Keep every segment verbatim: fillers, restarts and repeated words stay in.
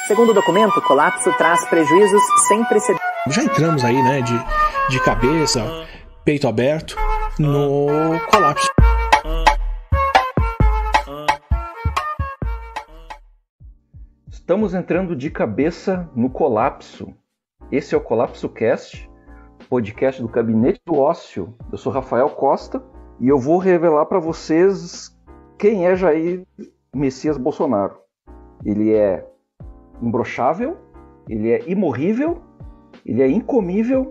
Segundo o documento, o colapso traz prejuízos sem precedentes. Já entramos aí, né, de, de cabeça, peito aberto, no colapso. Estamos entrando de cabeça no colapso. Esse é o Colapso Cast, podcast do Gabinete do Ócio. Eu sou Rafael Costa e eu vou revelar para vocês quem é Jair Messias Bolsonaro. Ele é imbrochável, ele é imorrível, ele é incomível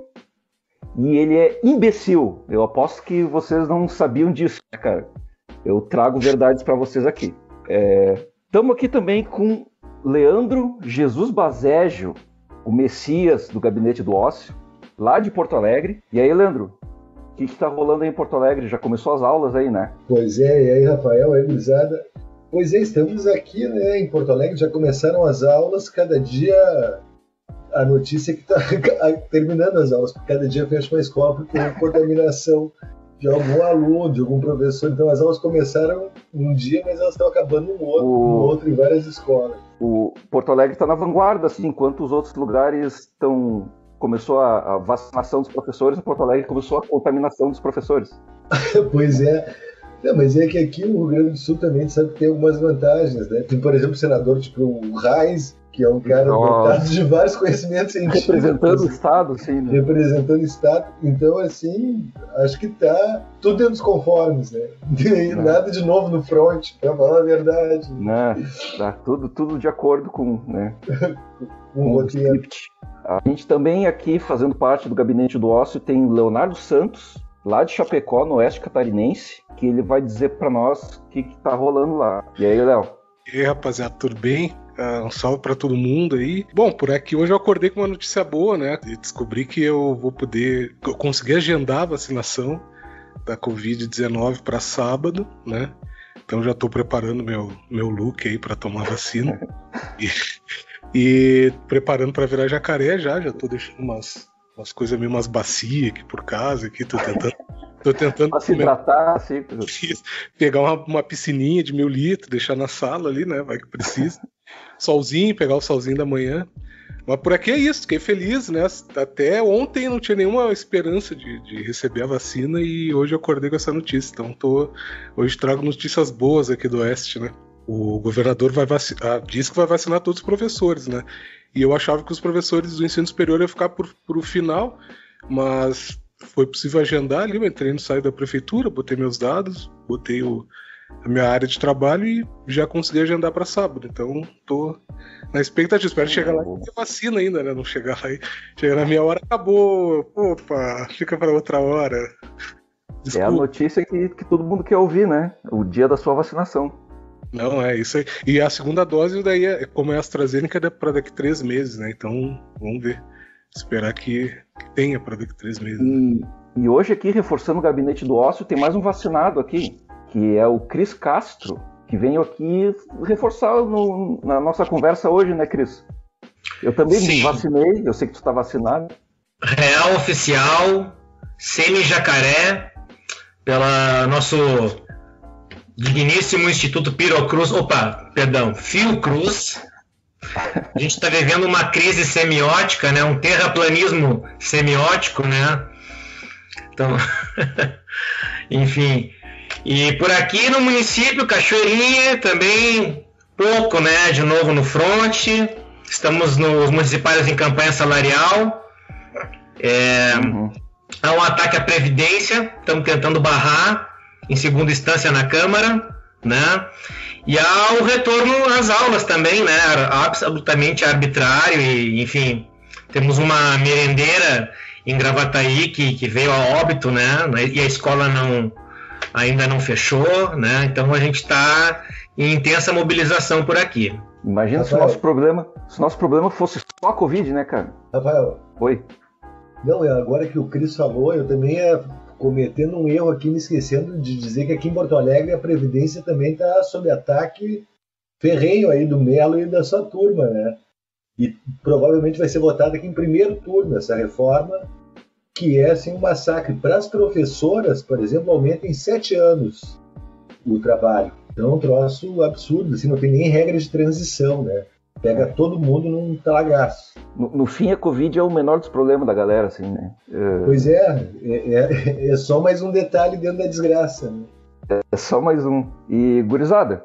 e ele é imbecil. Eu aposto que vocês não sabiam disso, né, cara? Eu trago verdades para vocês aqui. Estamos é... aqui também com Leandro Jesus Bazégio, o Messias do Gabinete do Ócio, lá de Porto Alegre. E aí, Leandro, o que está rolando aí em Porto Alegre? Já começou as aulas aí, né? Pois é, e aí, Rafael, aí, gurizada? Pois é, estamos aqui, né, em Porto Alegre, já começaram as aulas, cada dia a notícia é que está terminando as aulas, porque cada dia fecha uma escola porque tem contaminação de algum aluno, de algum professor. Então as aulas começaram um dia, mas elas estão acabando no outro, o... no outro em várias escolas. O Porto Alegre está na vanguarda, assim, enquanto os outros lugares estão... Começou a, a vacinação dos professores, em Porto Alegre começou a contaminação dos professores. Pois é. Não, mas é que aqui no Rio Grande do Sul também sabe que tem algumas vantagens, né? Tem, por exemplo, o senador tipo o Reis, que é um cara dotado de vários conhecimentos científicos. Representando o Estado, sim. Né? Representando o Estado. Então, assim, acho que tá tudo dentro dos conformes, né? Não. Nada de novo no front, pra falar a verdade. Não, tá tudo, tudo de acordo com, né? com o script. A gente também aqui, fazendo parte do Gabinete do Ócio, tem Leonardo Santos, lá de Chapecó, no oeste catarinense, que ele vai dizer pra nós o que, que tá rolando lá. E aí, Léo? E aí, rapaziada, tudo bem? Uh, um salve pra todo mundo aí. Bom, por aqui hoje eu acordei com uma notícia boa, né? E descobri que eu vou poder... Eu consegui agendar a vacinação da covid dezenove pra sábado, né? Então já tô preparando meu, meu look aí pra tomar vacina. e, e preparando pra virar jacaré já. Já tô deixando umas... umas coisas meio umas bacias aqui por casa, aqui, tô tentando... Tô tentando pra se hidratar, assim. Pegar uma, uma piscininha de mil litros, deixar na sala ali, né, vai que precisa. Solzinho, pegar o solzinho da manhã. Mas por aqui é isso, fiquei feliz, né, até ontem não tinha nenhuma esperança de, de receber a vacina e hoje eu acordei com essa notícia, então tô, hoje trago notícias boas aqui do Oeste, né. O governador vai vacinar, diz que vai vacinar todos os professores, né, e eu achava que os professores do ensino superior iam ficar por, por o final, mas foi possível agendar ali, eu entrei no site da prefeitura, botei meus dados, botei o, a minha área de trabalho e já consegui agendar para sábado, então tô na expectativa, espero chegar lá e ter vacina ainda, né, não chegar lá e chegar na minha hora, acabou, opa, fica para outra hora. Desculpa. É a notícia que, que todo mundo quer ouvir, né, o dia da sua vacinação. Não, é isso aí, e a segunda dose daí, é, como é a AstraZeneca, é para daqui três meses, né, então vamos ver. Esperar que, que tenha para daqui a três meses. E, e hoje aqui, reforçando o Gabinete do Ócio, tem mais um vacinado aqui, que é o Cris Castro, que veio aqui reforçar no, na nossa conversa hoje, né, Cris? Eu também Sim. me vacinei, eu sei que tu está vacinado. Real oficial, semi-jacaré, pela nosso digníssimo Instituto Pirocruz, opa, perdão, Fiocruz. A gente está vivendo uma crise semiótica, né? Um terraplanismo semiótico, né? Então, enfim. E por aqui no município, Cachoeirinha, também pouco, né? De novo no fronte. Estamos nos municipais em campanha salarial. É, uhum. Há um ataque à Previdência, estamos tentando barrar em segunda instância na Câmara, né? E há o retorno às aulas também, né? Absolutamente arbitrário e, enfim, temos uma merendeira em Gravataí que, que veio a óbito, né? E a escola não, ainda não fechou, né? Então a gente está em intensa mobilização por aqui. Imagina Rafael. se o nosso problema, se o nosso problema fosse só a Covid, né, cara? Rafael. Oi. Não, agora que o Cris falou, eu também ia cometendo um erro aqui, me esquecendo de dizer que aqui em Porto Alegre a Previdência também está sob ataque ferrenho aí do Melo e da sua turma, né? E provavelmente vai ser votada aqui em primeiro turno essa reforma, que é assim, um massacre. Para as professoras, por exemplo, aumenta em sete anos o trabalho. Então é um troço absurdo, assim, não tem nem regra de transição, né? pega todo mundo num talagaço. No, no fim, a Covid é o menor dos problemas da galera, assim, né? É... Pois é, é, é, é só mais um detalhe dentro da desgraça, né? É só mais um. E, gurizada,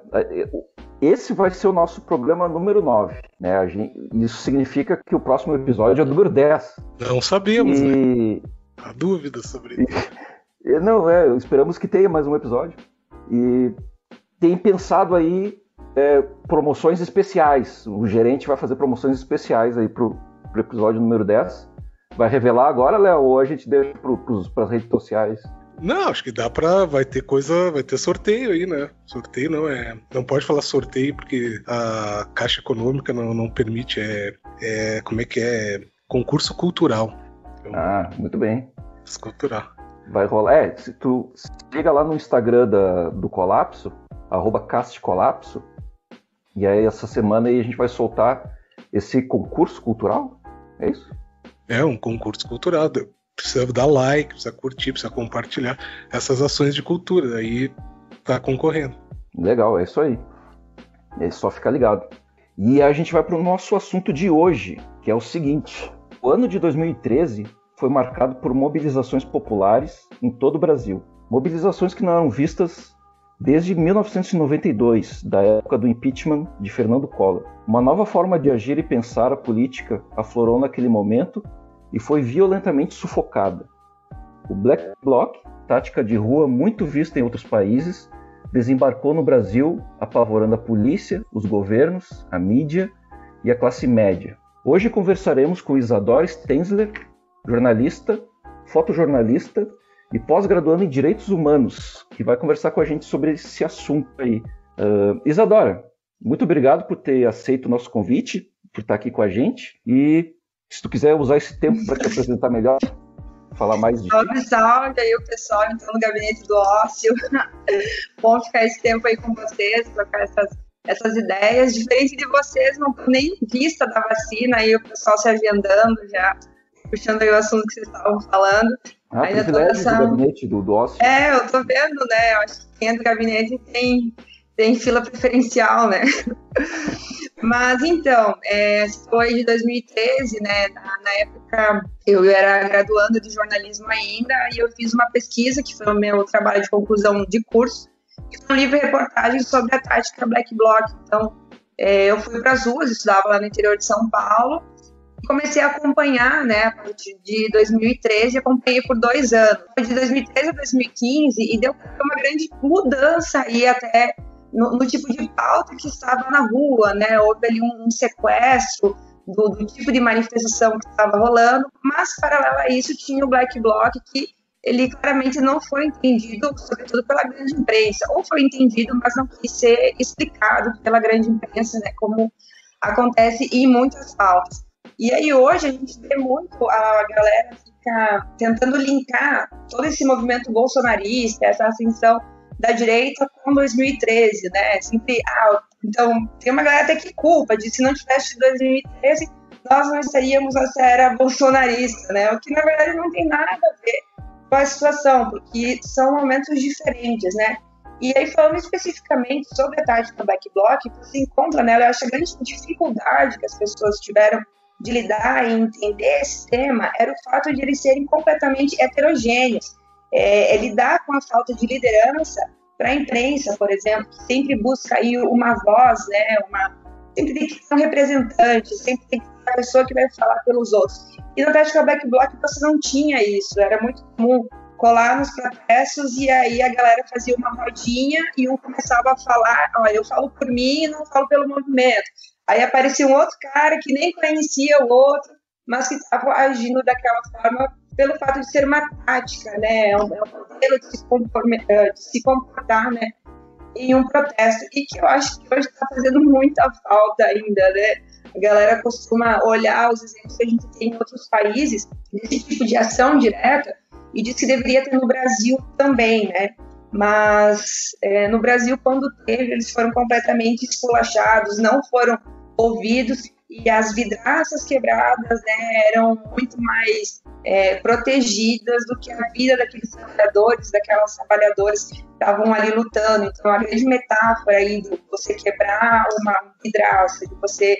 esse vai ser o nosso programa número nove, né? A gente, isso significa que o próximo episódio é o número dez. Não sabemos, e... né? Há dúvidas sobre isso. E, não, é, esperamos que tenha mais um episódio. E tem pensado aí é, promoções especiais. O gerente vai fazer promoções especiais aí pro, pro episódio número dez. Vai revelar agora, Léo, ou a gente deixa para as redes sociais? Não, acho que dá pra... Vai ter coisa... Vai ter sorteio aí, né? Sorteio não é... Não pode falar sorteio porque a Caixa Econômica não, não permite. É, é... Como é que é? Concurso cultural. Então, ah, muito bem. Cultural. Vai rolar. É, se tu chega lá no Instagram da, do Colapso, arroba castcolapso, e aí essa semana aí a gente vai soltar esse concurso cultural? É isso? É, um concurso cultural. Precisa dar like, precisa curtir, precisa compartilhar essas ações de cultura. Aí tá concorrendo. Legal, é isso aí. É só ficar ligado. E a gente vai para o nosso assunto de hoje, que é o seguinte. O ano de dois mil e treze foi marcado por mobilizações populares em todo o Brasil. Mobilizações que não eram vistas desde mil novecentos e noventa e dois, da época do impeachment de Fernando Collor. Uma nova forma de agir e pensar a política aflorou naquele momento e foi violentamente sufocada. O Black Bloc, tática de rua muito vista em outros países, desembarcou no Brasil, apavorando a polícia, os governos, a mídia e a classe média. Hoje conversaremos com Isadora Stenzler, jornalista, fotojornalista e pós-graduando em Direitos Humanos, que vai conversar com a gente sobre esse assunto aí. Uh, Isadora, muito obrigado por ter aceito o nosso convite, por estar aqui com a gente, e se tu quiser usar esse tempo para te apresentar melhor, falar mais de Salve, salve aí o pessoal, então, no Gabinete do Ócio. Bom ficar esse tempo aí com vocês, trocar essas, essas ideias. Diferente de vocês, não tô nem em vista da vacina, aí o pessoal se agendando já, puxando aí o assunto que vocês estavam falando. Ah, ainda privilégio essa... do Gabinete do, do Ócio. É, eu tô vendo, né, eu acho que quem é do Gabinete tem, tem fila preferencial, né. Mas então, é, foi de dois mil e treze, né, na, na época eu era graduando de jornalismo ainda, e eu fiz uma pesquisa, que foi o meu trabalho de conclusão de curso, que foi um livro-reportagem sobre a tática Black Bloc. Então, é, eu fui para as ruas, estudava lá no interior de São Paulo, e comecei a acompanhar, né, a partir de dois mil e treze, acompanhei por dois anos. Foi de dois mil e treze a dois mil e quinze, e deu uma grande mudança aí até No, no tipo de pauta que estava na rua, né? Houve ali um, um sequestro do, do tipo de manifestação que estava rolando, mas, paralelo a isso, tinha o Black Bloc, que ele claramente não foi entendido, sobretudo pela grande imprensa, ou foi entendido, mas não quis ser explicado pela grande imprensa, né? Como acontece em muitas pautas. E aí hoje a gente vê muito a galera ficar tentando linkar todo esse movimento bolsonarista, essa ascensão da direita com dois mil e treze, né? Sempre, ah, então, tem uma galera até que culpa de se não tivesse dois mil e treze, nós não estaríamos nessa era bolsonarista, né? O que, na verdade, não tem nada a ver com a situação, porque são momentos diferentes, né? E aí, falando especificamente sobre a tática Black Bloc, você encontra nela, eu acho, a grande dificuldade que as pessoas tiveram de lidar e entender esse tema era o fato de eles serem completamente heterogêneos. É, é lidar com a falta de liderança para a imprensa, por exemplo, que sempre busca aí uma voz, né, uma, sempre tem que ter um representante, sempre tem que ter uma pessoa que vai falar pelos outros. E na tática Black Bloc você não tinha isso, era muito comum colar nos protestos e aí a galera fazia uma rodinha e um começava a falar, ó, eu falo por mim e não falo pelo movimento. Aí aparecia um outro cara que nem conhecia o outro, mas que estava agindo daquela forma pelo fato de ser uma tática, né, é um, é um modelo de se, de se comportar, né, em um protesto, e que eu acho que hoje está fazendo muita falta ainda, né, a galera costuma olhar os exemplos que a gente tem em outros países, desse tipo de ação direta, e diz que deveria ter no Brasil também, né, mas é, no Brasil, quando teve, eles foram completamente esculachados, não foram ouvidos, e as vidraças quebradas, né, eram muito mais é, protegidas do que a vida daqueles trabalhadores, daquelas trabalhadoras que estavam ali lutando. Então, a grande metáfora aí de você quebrar uma vidraça, de você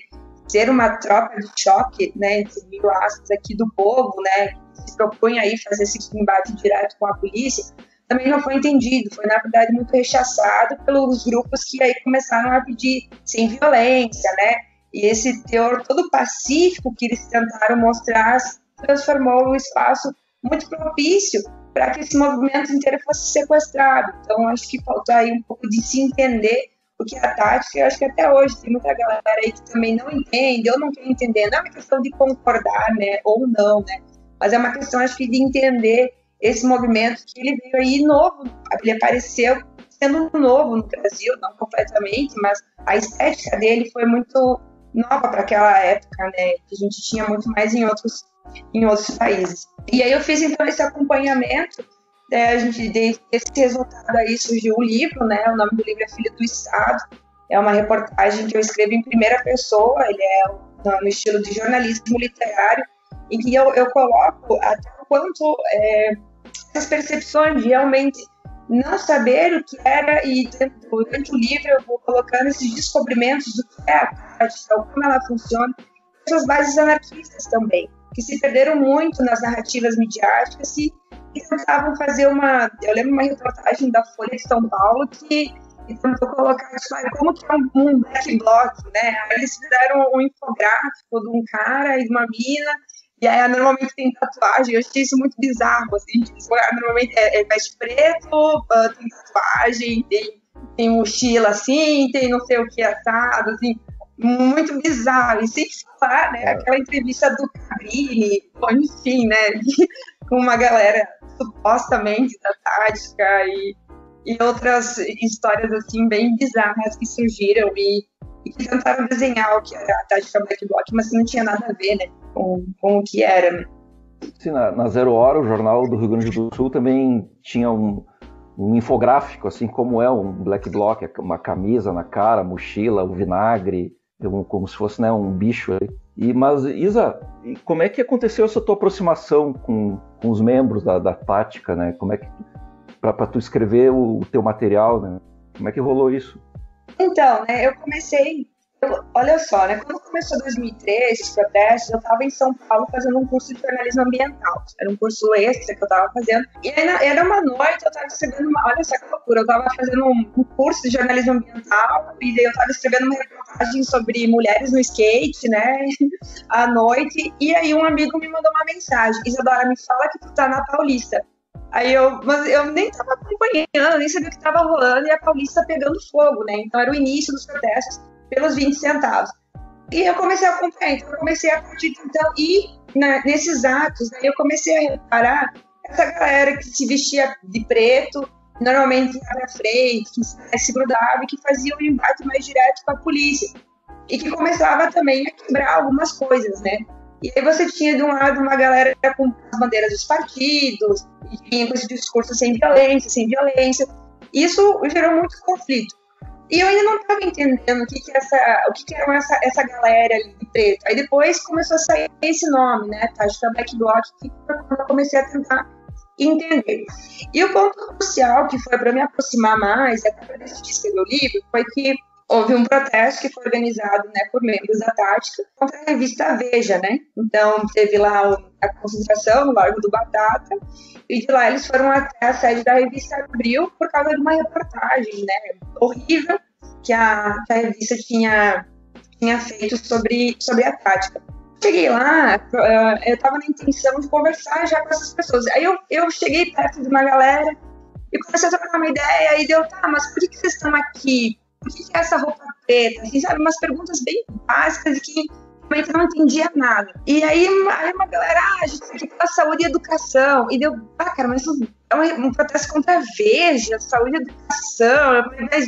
ser uma tropa de choque, né, entre mil aspas aqui do povo, né, que se propõe aí fazer esse embate direto com a polícia, também não foi entendido, foi na verdade muito rechaçado pelos grupos que aí começaram a pedir sem violência, né, e esse teor todo pacífico que eles tentaram mostrar transformou o espaço muito propício para que esse movimento inteiro fosse sequestrado. Então, acho que faltou aí um pouco de se entender o que é a tática. Eu acho que até hoje tem muita galera aí que também não entende, ou não quer entender. Não é uma questão de concordar, né, ou não, né, mas é uma questão, acho que, de entender esse movimento que ele veio aí novo. Ele apareceu sendo novo no Brasil, não completamente, mas a estética dele foi muito nova para aquela época, né, que a gente tinha muito mais em outros, em outros países. E aí eu fiz, então, esse acompanhamento, né, a gente, desse resultado aí surgiu o livro, né, o nome do livro é Filho do Estado, é uma reportagem que eu escrevo em primeira pessoa, ele é no estilo de jornalismo literário, em que eu, eu coloco até o quanto é, essas percepções de realmente não saber o que era, e durante o livro eu vou colocando esses descobrimentos do que é a tática, como ela funciona, essas bases anarquistas também, que se perderam muito nas narrativas midiáticas e, e tentavam fazer uma... Eu lembro uma reportagem da Folha de São Paulo que tentou colocar tipo, como que é um, um black bloc, né? Aí eles fizeram um infográfico de um cara e de uma mina, e aí normalmente tem tatuagem. Eu achei isso muito bizarro, assim, normalmente é, é veste preto, uh, tem tatuagem, tem, tem mochila assim, tem não sei o que assado, assim, muito bizarro. E sem falar, né, aquela entrevista do Cabrini, enfim, né, com uma galera supostamente da tática e, e outras histórias assim bem bizarras que surgiram e, e que tentaram desenhar o que era a tática Black Bloc, mas que não tinha nada a ver, né, com, com o que era. Sim, na, na Zero Hora, o jornal do Rio Grande do Sul também tinha um, um infográfico, assim como é um Black Bloc, uma camisa na cara, mochila, o vinagre, como se fosse, né, um bicho. E, mas, Isa, como é que aconteceu essa tua aproximação com, com os membros da, da tática, né? Como é que para tu escrever o, o teu material, né? Como é que rolou isso? Então, né, eu comecei, eu, olha só, né, quando começou dois mil e treze, os protestos, eu estava em São Paulo fazendo um curso de jornalismo ambiental, era um curso extra que eu estava fazendo, e aí, era uma noite, eu estava escrevendo uma, olha só que loucura, eu estava fazendo um, um curso de jornalismo ambiental, e daí eu estava escrevendo uma reportagem sobre mulheres no skate, né, à noite, e aí um amigo me mandou uma mensagem: Isadora, me fala que tu tá na Paulista. Aí eu, mas eu nem estava acompanhando, nem sabia o que estava rolando, e a Paulista pegando fogo, né? Então era o início dos protestos pelos vinte centavos. E eu comecei a acompanhar, então eu comecei a partir então, e na, nesses atos, né, eu comecei a reparar essa galera que se vestia de preto, normalmente ia pra frente, que se grudava e que fazia um embate mais direto com a polícia. E que começava também a quebrar algumas coisas, né? E aí você tinha de um lado uma galera com as bandeiras dos partidos, e tinha com esse discurso sem violência, sem violência. Isso gerou muito conflito. E eu ainda não estava entendendo o que que essa, o que que era essa, essa galera ali de preto. Aí depois começou a sair esse nome, né, Tática Black Bloc, que foi quando eu comecei a tentar entender. E o ponto crucial que foi para me aproximar mais, até para decidir escrever o livro, foi que houve um protesto que foi organizado, né, por membros da Tática contra a revista Veja, né? Então, teve lá a concentração no Largo do Batata, e de lá eles foram até a sede da revista Abril por causa de uma reportagem, né, horrível que a, que a revista tinha, tinha feito sobre, sobre a Tática. Cheguei lá, eu estava na intenção de conversar já com essas pessoas. Aí eu, eu cheguei perto de uma galera e comecei a trocar uma ideia, e deu, tá, mas por que vocês estão aqui? Por que é essa roupa preta? Assim, sabe, umas perguntas bem básicas e que realmente não entendia nada. E aí, aí uma galera, ah, a gente tem que ir pra saúde e educação. E deu, ah, cara, mas isso é um, um protesto contra a Veja, saúde e educação.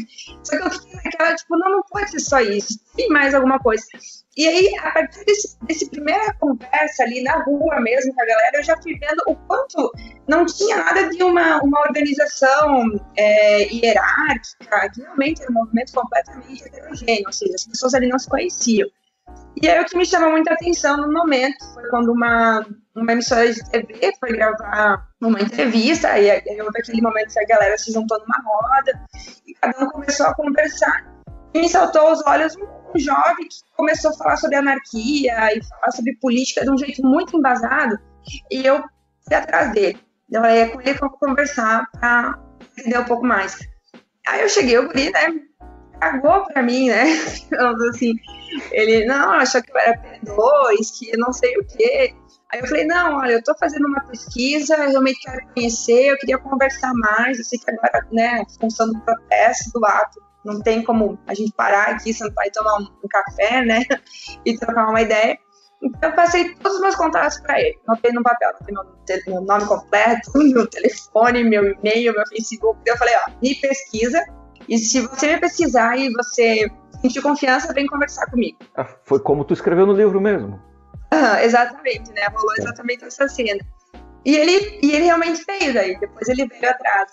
Só que eu fiquei naquela, tipo, não, não pode ser só isso. Tem mais alguma coisa. E aí, a partir desse, desse primeira conversa ali na rua mesmo com a galera, eu já fui vendo o quanto não tinha nada de uma, uma organização é, hierárquica, que realmente era um movimento completamente heterogêneo, ou seja, as pessoas ali não se conheciam. E aí o que me chamou muita atenção no momento foi quando uma, uma emissora de T V foi gravar uma entrevista, e aí houve aquele momento que a galera se juntou numa roda, e cada um começou a conversar. E me saltou aos olhos um, um jovem que começou a falar sobre anarquia e falar sobre política de um jeito muito embasado, e eu fui atrás dele. Eu falei, é com ele que eu vou conversar para entender um pouco mais. Aí eu cheguei, o guri, né, cagou pra mim, né, assim, ele, não, achou que eu era P dois, que eu não sei o quê. Aí eu falei, não, olha, eu tô fazendo uma pesquisa, eu realmente quero conhecer, eu queria conversar mais, eu sei que agora, né, a função do protesto, do ato, não tem como a gente parar aqui, sentar e tomar um, um café, né, e trocar uma ideia. Então eu passei todos os meus contatos para ele, anotei no papel, anotei meu, meu nome completo, meu telefone, meu e-mail, meu Facebook. Eu falei, ó, me pesquisa, e se você me pesquisar e você sentir confiança, vem conversar comigo. Ah, foi como tu escreveu no livro mesmo. Ah, exatamente, né? Rolou exatamente essa cena. E ele, e ele realmente veio daí, depois ele veio atrás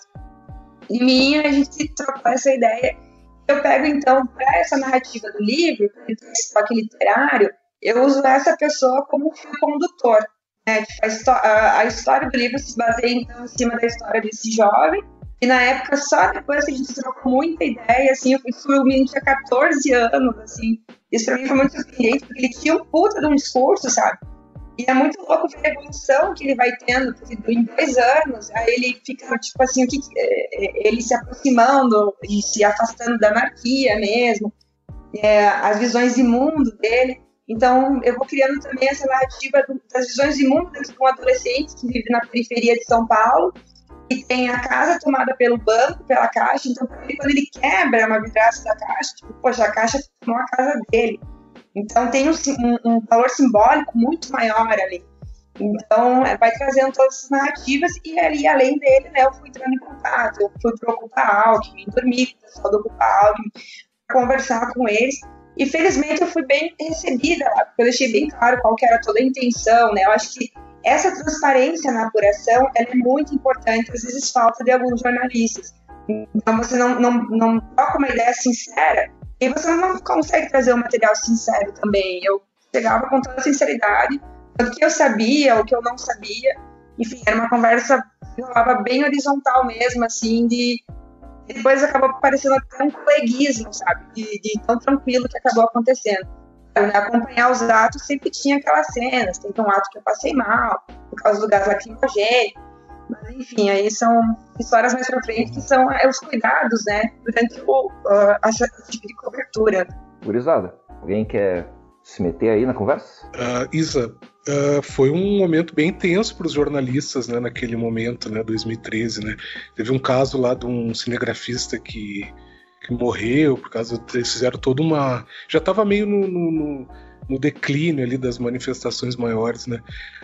de mim, a gente trocou essa ideia. Eu pego, então, para essa narrativa do livro, para esse toque literário, eu uso essa pessoa como fio condutor. Né? Tipo, a, a história do livro se baseia, então, em cima da história desse jovem, e na época, só depois que a gente trocou muita ideia, assim, eu fui, o menino tinha catorze anos, assim, isso pra mim foi muito surpreendente, porque ele tinha um puta de um discurso, sabe? E é muito louco ver a evolução que ele vai tendo, porque em dois anos, aí ele fica, tipo assim, o que, ele se aproximando e se afastando da anarquia mesmo, é, as visões de mundo dele. Então, eu vou criando também essa narrativa das visões de mundo de um adolescente que vive na periferia de São Paulo, e tem a casa tomada pelo banco, pela caixa. Então, quando ele quebra uma vidraça da caixa, tipo, poxa, a caixa tomou a casa dele. Então, tem um, um, um valor simbólico muito maior ali. Então, vai trazendo todas essas narrativas, e ali, além dele, né, eu fui entrando em contato, eu fui para o Ocupa Alckmin, dormir com o pessoal do Ocupa Alckmin, conversar com eles. E, felizmente, eu fui bem recebida lá, porque eu deixei bem claro qual que era toda a intenção, né? Eu acho que essa transparência na apuração, ela é muito importante, às vezes falta de alguns jornalistas. Então, você não, não, não toca uma ideia sincera, e você não consegue trazer um material sincero também. Eu chegava com toda a sinceridade, o que eu sabia, o que eu não sabia. Enfim, era uma conversa que rolava bem horizontal mesmo, assim, de... Depois acabou parecendo até um coleguismo, sabe? De, de tão tranquilo que acabou acontecendo. Né? Acompanhar os atos sempre tinha aquelas cenas. Teve um ato que eu passei mal, por causa do gás lacrimogêneo. Mas, enfim, aí são histórias mais pra frente que são é, os cuidados, né? Durante o, uh, esse tipo de cobertura. Gurizada, alguém quer se meter aí na conversa? Uh, Isa, uh, foi um momento bem tenso para os jornalistas, né, naquele momento, né, dois mil e treze, né? Teve um caso lá de um cinegrafista que, que morreu por causa, eles fizeram toda uma... Já estava meio no, no, no declínio ali das manifestações maiores, né?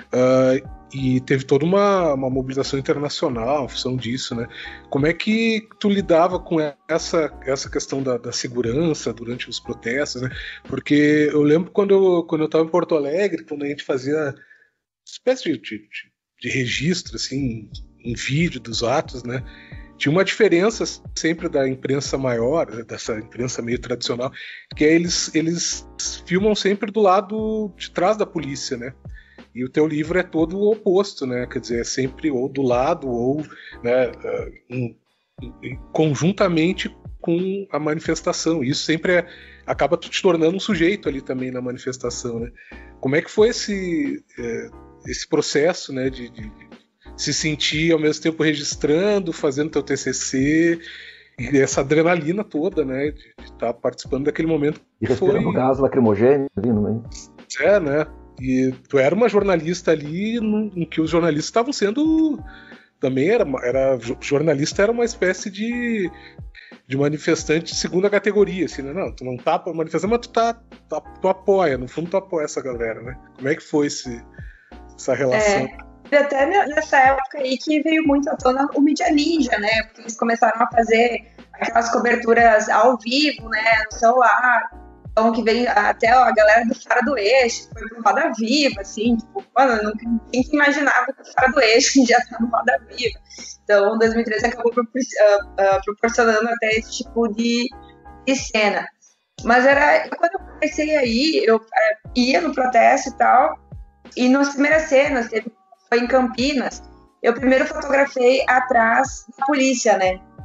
Uh, e teve toda uma, uma mobilização internacional em função disso, né? Como é que tu lidava com essa, essa questão da, da segurança durante os protestos, né? Porque eu lembro quando eu, quando eu estava em Porto Alegre, quando a gente fazia espécie de, de, de registro, assim, em vídeo dos atos, né? Tinha uma diferença sempre da imprensa maior, dessa imprensa meio tradicional, que é eles, eles filmam sempre do lado de trás da polícia, né? E o teu livro é todo o oposto, né? Quer dizer, é sempre ou do lado ou, né, em, em, conjuntamente com a manifestação. Isso sempre é, acaba te tornando um sujeito ali também na manifestação, né? Como é que foi esse, é, esse processo, né, de, de, de se sentir ao mesmo tempo registrando, fazendo teu T C C, e essa adrenalina toda, né, de estar participando daquele momento e respirando foi... gás lacrimogêneo ali no meio. É, né? E tu era uma jornalista ali no, em que os jornalistas estavam sendo... Também era, era... Jornalista era uma espécie de, de manifestante de segunda categoria, assim, né? Não, tu não tá manifestando, mas tu, tá, tá, tu apoia, no fundo tu apoia essa galera, né? Como é que foi esse, essa relação? É, até nessa época aí que veio muito à tona o Mídia Ninja, né? Porque eles começaram a fazer aquelas coberturas ao vivo, né? No celular. Então, que vem até ó, a galera do Fora do Eixo, foi pro Roda Viva, assim, tipo, mano, não, quem que imaginava que o Fora do Eixo já tá no Roda Viva. Então, dois mil e treze acabou propor, uh, uh, proporcionando até esse tipo de, de cena. Mas era, quando eu comecei aí, eu uh, ia no protesto e tal, e nas primeiras cenas, teve, foi em Campinas, eu primeiro fotografei atrás da polícia, né?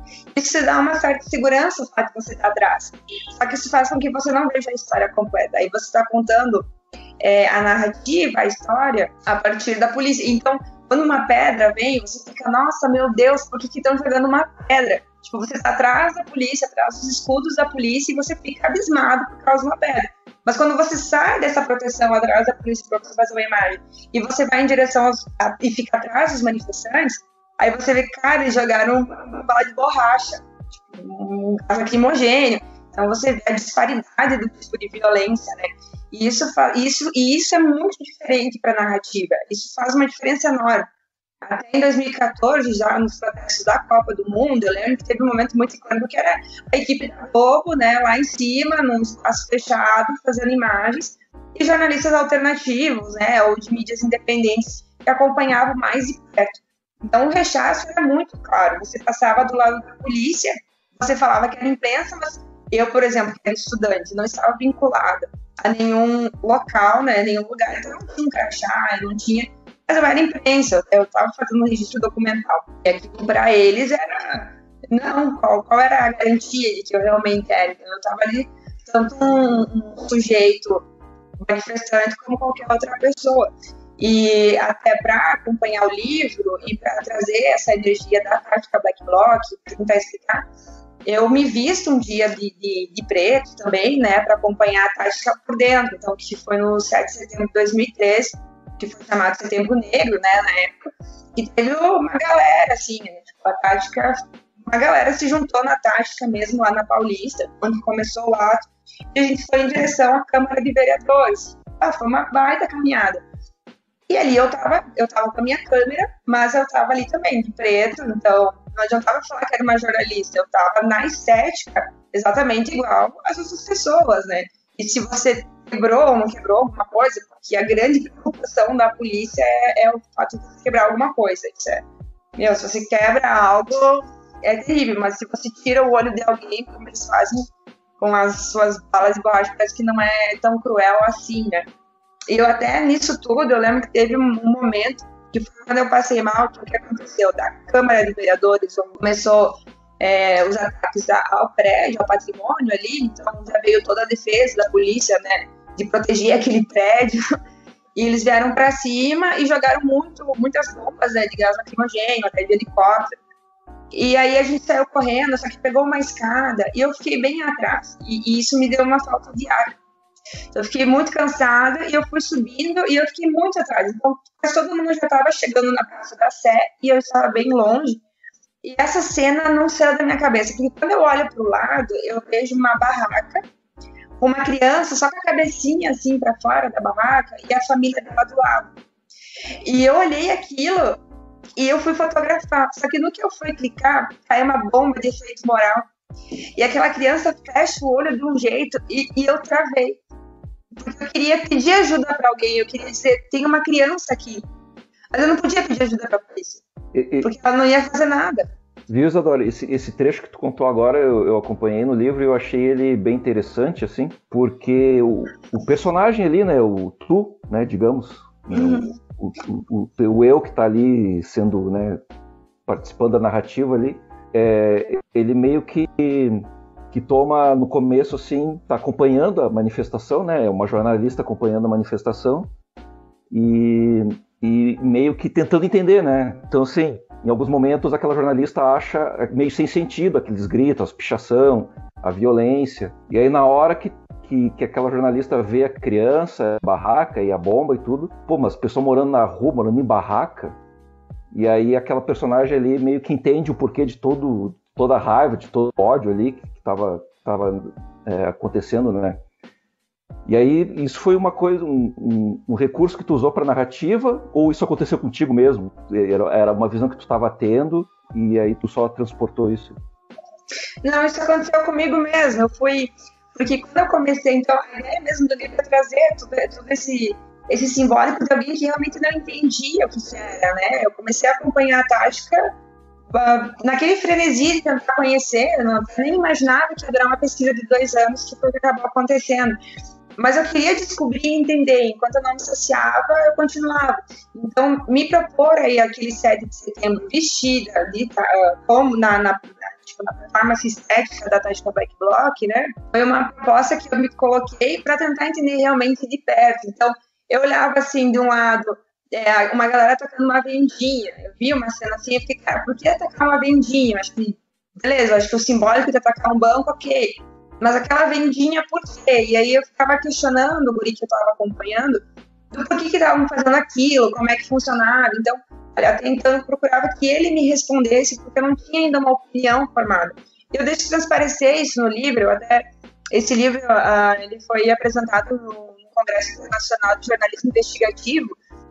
Isso te dá uma certa segurança, o fato de você estar atrás. Só que isso faz com que você não veja a história completa. Aí você está contando é, a narrativa, a história, a partir da polícia. Então, quando uma pedra vem, você fica, nossa, meu Deus, por que estão jogando uma pedra? Tipo, você está atrás da polícia, atrás dos escudos da polícia, e você fica abismado por causa de uma pedra. Mas quando você sai dessa proteção atrás da polícia para você fazer uma imagem, e você vai em direção aos, a, e fica atrás dos manifestantes, aí você vê, cara, eles jogaram uma bala de borracha, tipo, um gás lacrimogêneo. Então você vê a disparidade do tipo de violência, né? E isso, isso, e isso é muito diferente para a narrativa. Isso faz uma diferença enorme. Até em dois mil e quatorze, já nos protestos da Copa do Mundo, eu lembro que teve um momento muito icônico que era a equipe da Globo, né, lá em cima, num espaço fechado, fazendo imagens, e jornalistas alternativos, né, ou de mídias independentes, que acompanhavam mais de perto. Então o rechaço era muito claro. Você passava do lado da polícia, você falava que era imprensa, mas eu, por exemplo, que era estudante, não estava vinculada a nenhum local, né, nenhum lugar, então não tinha um crachá, não tinha... Mas eu era imprensa, eu estava fazendo um registro documental. E aquilo para eles era, não, qual, qual era a garantia de que eu realmente era? Eu estava ali, tanto um, um sujeito manifestante como qualquer outra pessoa. E até para acompanhar o livro e para trazer essa energia da tática Black Bloc, para tentar explicar, eu me visto um dia de, de, de preto também, né, para acompanhar a tática por dentro. Então, que foi no sete de setembro de dois mil e treze, que foi chamado Setembro Negro, né, na época, e teve uma galera, assim, né, tipo, a tática, uma galera se juntou na tática mesmo lá na Paulista, quando começou o ato, e a gente foi em direção à Câmara de Vereadores. Ah, foi uma baita caminhada. E ali eu tava, eu tava com a minha câmera, mas eu tava ali também, de preto, então não adiantava falar que era uma jornalista, eu tava na estética exatamente igual às outras pessoas, né, e se você quebrou ou não quebrou alguma coisa, porque a grande preocupação da polícia é, é o fato de você quebrar alguma coisa. Isso é, meu, se você quebra algo, é terrível, mas se você tira o olho de alguém, como eles fazem com as suas balas de borracha, parece que não é tão cruel assim, né? E eu até nisso tudo, eu lembro que teve um momento, que foi quando eu passei mal, que o que aconteceu? Da Câmara de Vereadores, começou... É, os ataques ao prédio, ao patrimônio ali, então já veio toda a defesa da polícia, né, de proteger aquele prédio, e eles vieram para cima e jogaram muito, muitas bombas, né, de gás lacrimogêneo, até de helicóptero, e aí a gente saiu correndo, só que pegou uma escada, e eu fiquei bem atrás, e, e isso me deu uma falta de ar. Eu fiquei muito cansada, e eu fui subindo, e eu fiquei muito atrás, então todo mundo já estava chegando na Praça da Sé, e eu estava bem longe. E essa cena não saiu da minha cabeça, porque quando eu olho para o lado, eu vejo uma barraca com uma criança só com a cabecinha assim para fora da barraca e a família dela do lado. E eu olhei aquilo e eu fui fotografar, só que no que eu fui clicar, caiu uma bomba de efeito moral. E aquela criança fecha o olho de um jeito e, e eu travei. Porque eu queria pedir ajuda para alguém, eu queria dizer, tem uma criança aqui. Mas eu não podia pedir ajuda para a polícia. E, porque ela não ia fazer nada. Viu, Isadora? Esse, esse trecho que tu contou agora, eu, eu acompanhei no livro e eu achei ele bem interessante, assim, porque o, o personagem ali, né, o tu, né, digamos, uhum. né, o, o, o, o eu que tá ali sendo, né, participando da narrativa ali, é, ele meio que, que toma, no começo, assim, tá acompanhando a manifestação, né, é uma jornalista acompanhando a manifestação e... e meio que tentando entender, né? Então, assim, em alguns momentos aquela jornalista acha meio sem sentido aqueles gritos, a pichação, a violência. E aí na hora que, que, que aquela jornalista vê a criança, a barraca e a bomba e tudo, pô, mas pessoa morando na rua, morando em barraca, e aí aquela personagem ali meio que entende o porquê de todo, toda a raiva, de todo o ódio ali que estava tava, é, acontecendo, né? E aí, isso foi uma coisa, um, um, um recurso que tu usou para narrativa, ou isso aconteceu contigo mesmo? Era, era uma visão que tu estava tendo e aí tu só transportou isso? Não, isso aconteceu comigo mesmo. Eu fui, porque quando eu comecei, então, a ideia mesmo do livro é trazer tudo, tudo esse, esse simbólico de alguém que realmente não entendia o que era, né? Eu comecei a acompanhar a tática uh, naquele frenesi de tentar conhecer, eu não, eu nem imaginava que ia durar uma pesquisa de dois anos, que foi o que acabou acontecendo. Mas eu queria descobrir e entender, enquanto eu não me associava, eu continuava. Então, me propor aí aquele sete de setembro vestida, de, uh, como na, na, tática, na performance estética da tática Black Bloc, né? Foi uma proposta que eu me coloquei para tentar entender realmente de perto. Então, eu olhava assim, de um lado, é, uma galera tocando uma vendinha. Eu vi uma cena assim, eu fiquei, cara, por que atacar uma vendinha? Acho que, beleza, acho que o simbólico de atacar um banco, ok. Mas aquela vendinha, por quê? E aí eu ficava questionando o guri que eu estava acompanhando, do por que que estavam fazendo aquilo, como é que funcionava. Então, até então eu procurava que ele me respondesse, porque eu não tinha ainda uma opinião formada. Eu deixo transparecer isso no livro. Eu até, esse livro uh, ele foi apresentado no, no Congresso Internacional de Jornalismo Investigativo,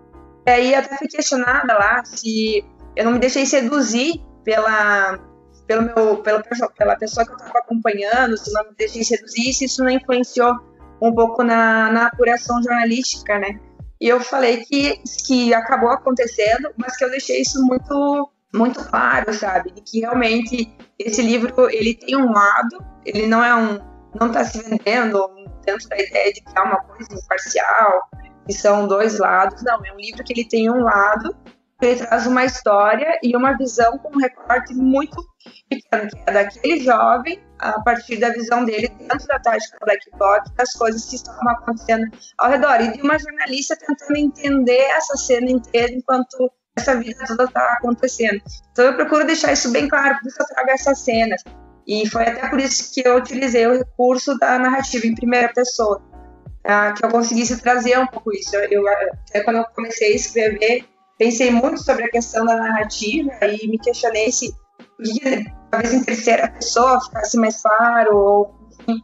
e aí até fui questionada lá se eu não me deixei seduzir pela, pelo meu, pela, pela pessoa que eu estava acompanhando, se não me deixei seduzir, se isso não influenciou um pouco na, na apuração jornalística, né? E eu falei que, que acabou acontecendo, mas que eu deixei isso muito, muito claro, sabe? De que realmente esse livro, ele tem um lado, ele não é um, não está se vendendo dentro da ideia de que é uma coisa imparcial, que são dois lados. Não, é um livro que ele tem um lado, que ele traz uma história e uma visão com um recorte muito pequeno, que é daquele jovem, a partir da visão dele dentro da tática Black Bloc, das coisas que estavam acontecendo ao redor, e de uma jornalista tentando entender essa cena inteira enquanto essa vida toda está acontecendo. Então eu procuro deixar isso bem claro, por isso eu trago essas cenas, e foi até por isso que eu utilizei o recurso da narrativa em primeira pessoa, tá? Que eu conseguisse trazer um pouco isso. Eu, eu, até quando eu comecei a escrever, pensei muito sobre a questão da narrativa e me questionei se talvez em terceira pessoa ficasse mais claro, ou enfim,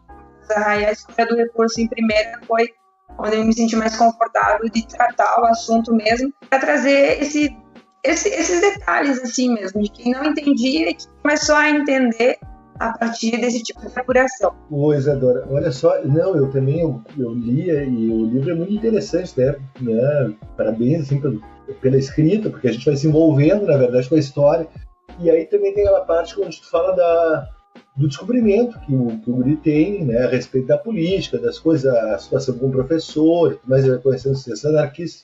a escolha do recurso em primeira foi onde eu me senti mais confortável de tratar o assunto mesmo, para trazer esse, esse, esses detalhes assim mesmo, de quem não entendia e que começou a entender a partir desse tipo de apuração. Ô, Isadora, olha só, não, eu também eu, eu lia, e o livro é muito interessante, né? né? Parabéns assim, pelo, pela escrita, porque a gente vai se envolvendo, na verdade, com a história. E aí também tem aquela parte onde tu fala da, do descobrimento que o, que o guri tem, né, a respeito da política, das coisas, a situação com o professor, mas ele vai conhecendo os anarquistas.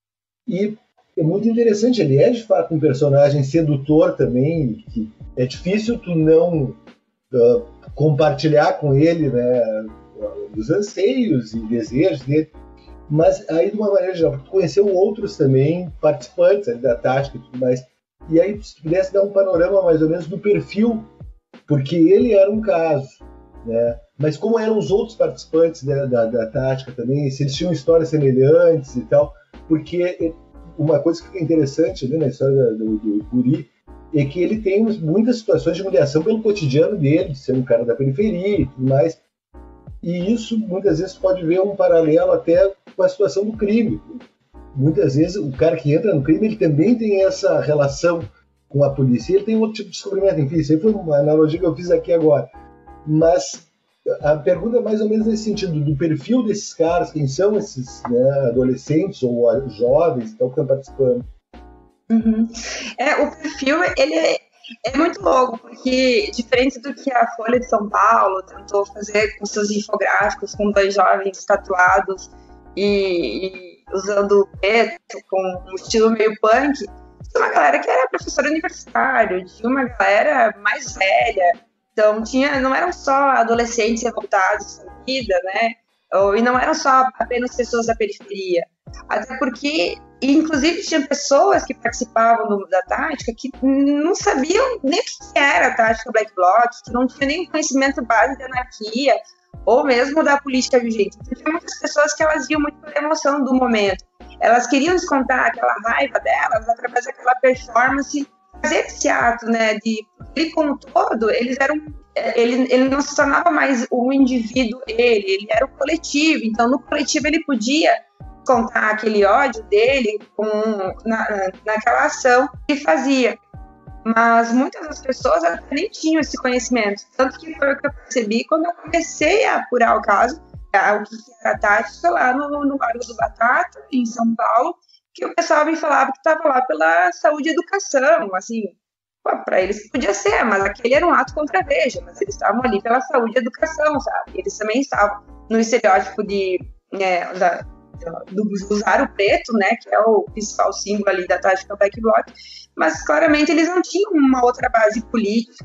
E é muito interessante, ele é de fato um personagem sedutor também, que é difícil tu não uh, compartilhar com ele, né, os anseios e desejos dele, mas aí de uma maneira geral, tu conheceu outros também participantes ali, da tática e tudo mais. E aí, se pudesse dar um panorama mais ou menos do perfil, porque ele era um caso, né? Mas como eram os outros participantes da, da, da tática também, se eles tinham histórias semelhantes e tal, porque uma coisa que é interessante ali na história do, do Guri é que ele tem muitas situações de humilhação pelo cotidiano dele, de ser um cara da periferia e tudo mais, e isso muitas vezes pode ver um paralelo até com a situação do crime. Muitas vezes o cara que entra no crime, ele também tem essa relação com a polícia. Ele tem outro tipo de descobrimento. Enfim, isso aí foi uma analogia que eu fiz aqui agora. Mas a pergunta é mais ou menos nesse sentido, do perfil desses caras, quem são esses, né, adolescentes ou jovens que estão participando. Uhum. É, o perfil, ele é, é muito louco, porque diferente do que a Folha de São Paulo tentou fazer com seus infográficos, com dois jovens tatuados e... e usando preto, com um estilo meio punk, tinha uma galera que era professora universitário, tinha uma galera mais velha, então tinha, não eram só adolescentes revoltados com a vida, né? E não eram só apenas pessoas da periferia, até porque, inclusive, tinha pessoas que participavam do, da tática que não sabiam nem o que era a tática Black Bloc, que não tinham nem conhecimento básico de anarquia, ou mesmo da política vigente. Tinha muitas pessoas que elas iam muito pela emoção do momento. Elas queriam descontar aquela raiva delas através daquela performance, fazer esse ato, né, de ele como todo, eles eram, ele, ele não se tornava mais o indivíduo ele, ele era o coletivo. Então no coletivo ele podia contar aquele ódio dele com, na, naquela ação que fazia. Mas muitas das pessoas nem tinham esse conhecimento. Tanto que foi o que eu percebi quando eu comecei a apurar o caso, o que era a tática lá no, no Largo do Batata, em São Paulo, que o pessoal me falava que estava lá pela saúde e educação. Assim, para eles podia ser, mas aquele era um ato contra a Veja, mas eles estavam ali pela saúde e educação, sabe? Eles também estavam no estereótipo de, é, da, do usar o preto, né, que é o principal símbolo ali da tática Black Bloc, mas claramente eles não tinham uma outra base política.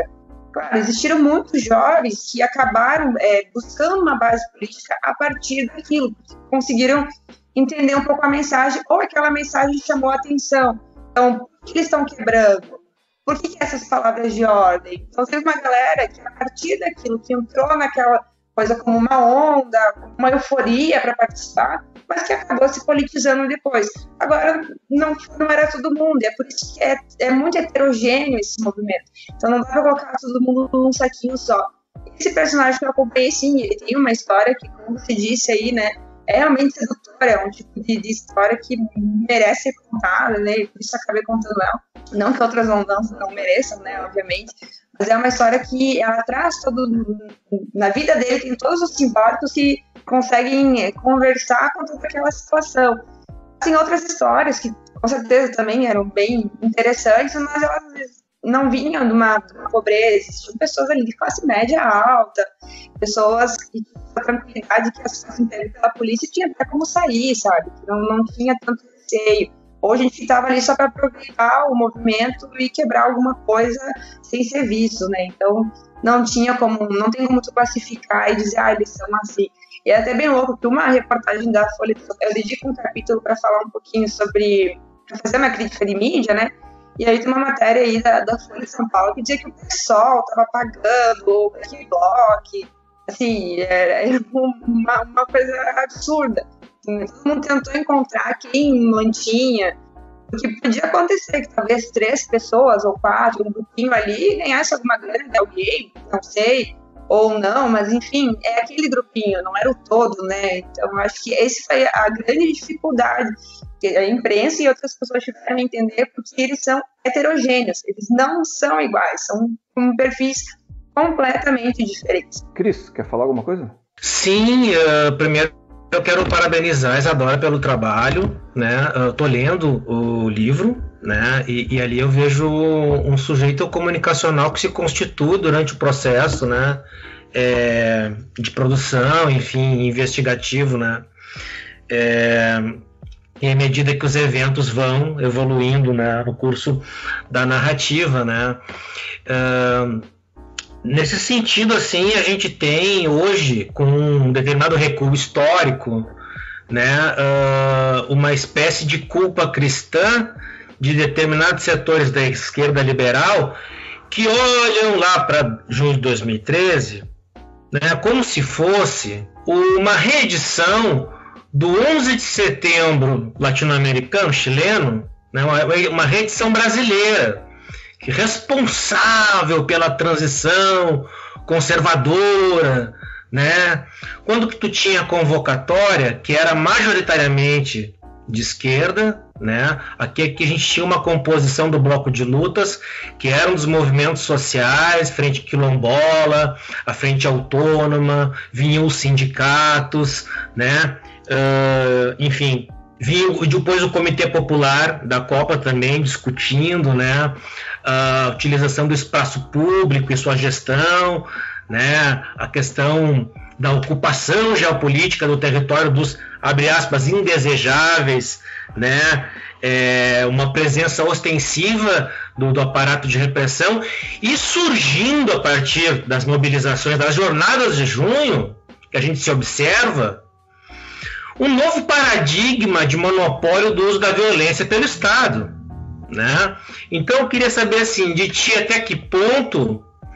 Claro, existiram muitos jovens que acabaram é, buscando uma base política a partir daquilo, conseguiram entender um pouco a mensagem, ou aquela mensagem chamou a atenção. Então, por que eles estão quebrando? Por que, que essas palavras de ordem? Então, teve uma galera que, a partir daquilo, que entrou naquela coisa como uma onda, uma euforia para participar, mas que acabou se politizando depois. Agora, não, não era todo mundo, é por isso que é, é muito heterogêneo esse movimento. Então, não dá para colocar todo mundo num saquinho só. Esse personagem que eu acompanhei, sim, ele tem uma história que, como você disse aí, né, é realmente sedutora, é um tipo de, de história que merece ser contada, né, e por isso eu acabei contando ela. Não que outras não, não, não mereçam, né, obviamente, mas é uma história que ela traz todo... Na vida dele tem todos os simbólicos que conseguem conversar com toda aquela situação. Tem outras histórias que, com certeza, também eram bem interessantes, mas elas às vezes não vinham de uma, de uma pobreza. Existiam pessoas ali de classe média alta, pessoas que tinham a tranquilidade que as fossem pegas pela polícia tinha até como sair, sabe? Que não, não tinha tanto receio. Ou a gente estava ali só para aproveitar o movimento e quebrar alguma coisa sem ser visto, né? Então, não tinha como, não tem como tu classificar e dizer, ah, eles são assim. E é até bem louco que uma reportagem da Folha, eu dedico um capítulo para falar um pouquinho sobre, para fazer uma crítica de mídia, né? E aí tem uma matéria aí da, da Folha de São Paulo que dizia que o pessoal estava pagando o Black Bloc, assim, era uma, uma coisa absurda. Todo mundo tentou encontrar quem mantinha, porque podia acontecer que talvez três pessoas ou quatro, um grupinho ali, ganhasse alguma grana de alguém, não sei, ou não, mas enfim, é aquele grupinho, não era o todo, né? Então, eu acho que essa foi a grande dificuldade que a imprensa e outras pessoas tiveram a entender, porque eles são heterogêneos, eles não são iguais, são com perfis completamente diferentes. Cris, quer falar alguma coisa? Sim, uh, primeiro eu quero parabenizar a Isadora pelo trabalho, né? Eu tô lendo o livro, né? E, e ali eu vejo um sujeito comunicacional que se constitui durante o processo, né? É, de produção, enfim, investigativo, né? É, e à medida que os eventos vão evoluindo, né? No curso da narrativa, né? É, Nesse sentido, assim, a gente tem hoje, com um determinado recuo histórico, né, uh, uma espécie de culpa cristã de determinados setores da esquerda liberal que olham lá para junho de dois mil e treze, né, como se fosse uma reedição do onze de setembro latino-americano, chileno, né, uma, uma reedição brasileira, responsável pela transição conservadora, né? Quando que tu tinha convocatória que era majoritariamente de esquerda, né? Aqui, aqui a gente tinha uma composição do bloco de lutas que eram dos movimentos sociais, frente quilombola, a frente autônoma, vinham os sindicatos, né? Uh, enfim, vinha depois o Comitê Popular da Copa também discutindo, né, a utilização do espaço público e sua gestão, né, a questão da ocupação geopolítica do território dos, abre aspas, indesejáveis, né, é, uma presença ostensiva do, do aparato de repressão, e surgindo a partir das mobilizações das jornadas de junho, que a gente se observa, um novo paradigma de monopólio do uso da violência pelo Estado, né? Então eu queria saber assim, de ti até que ponto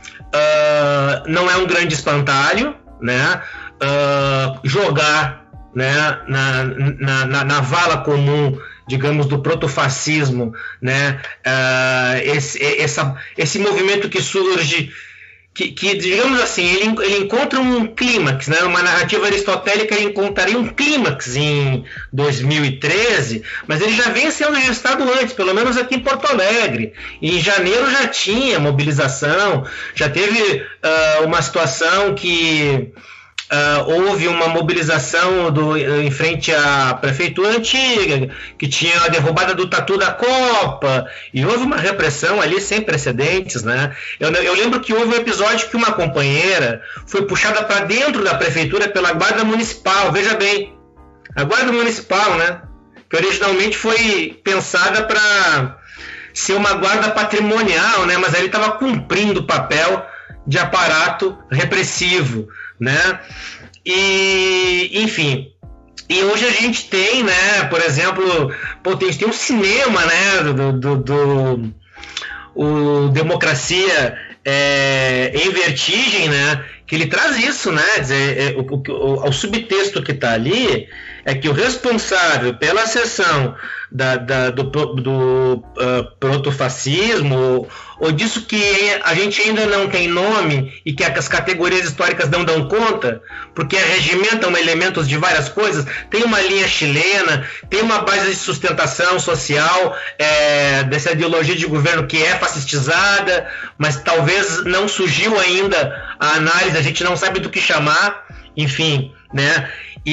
uh, não é um grande espantalho, né? Uh, jogar, né, na, na, na, na vala comum, digamos, do protofascismo, né? Uh, esse, essa, esse movimento que surge, Que, que, digamos assim, ele, ele encontra um clímax, né? Uma narrativa aristotélica, ele encontraria um clímax em dois mil e treze, mas ele já vem sendo registrado antes, pelo menos aqui em Porto Alegre. E em janeiro já tinha mobilização, já teve uh, uma situação que uh, houve uma mobilização do, em frente à prefeitura antiga, que tinha a derrubada do Tatu da Copa, e houve uma repressão ali sem precedentes, né? Eu, eu lembro que houve um episódio que uma companheira foi puxada para dentro da prefeitura pela guarda municipal, veja bem, a guarda municipal, né? Que originalmente foi pensada para ser uma guarda patrimonial, né? Mas ele estava cumprindo o papel de aparato repressivo, né? E, enfim, e hoje a gente tem, né, por exemplo, pô, tem, tem um cinema, né, do, do, do o Democracia é, em Vertigem, né, que ele traz isso, né, dizer, é, o, o, o subtexto que está ali é que o responsável pela seção da, da, do, do uh, protofascismo, ou, ou disso que a gente ainda não tem nome e que as categorias históricas não dão conta, porque regimentam elementos de várias coisas, tem uma linha chilena, tem uma base de sustentação social é, dessa ideologia de governo que é fascistizada, mas talvez não surgiu ainda a análise, a gente não sabe do que chamar, enfim, né?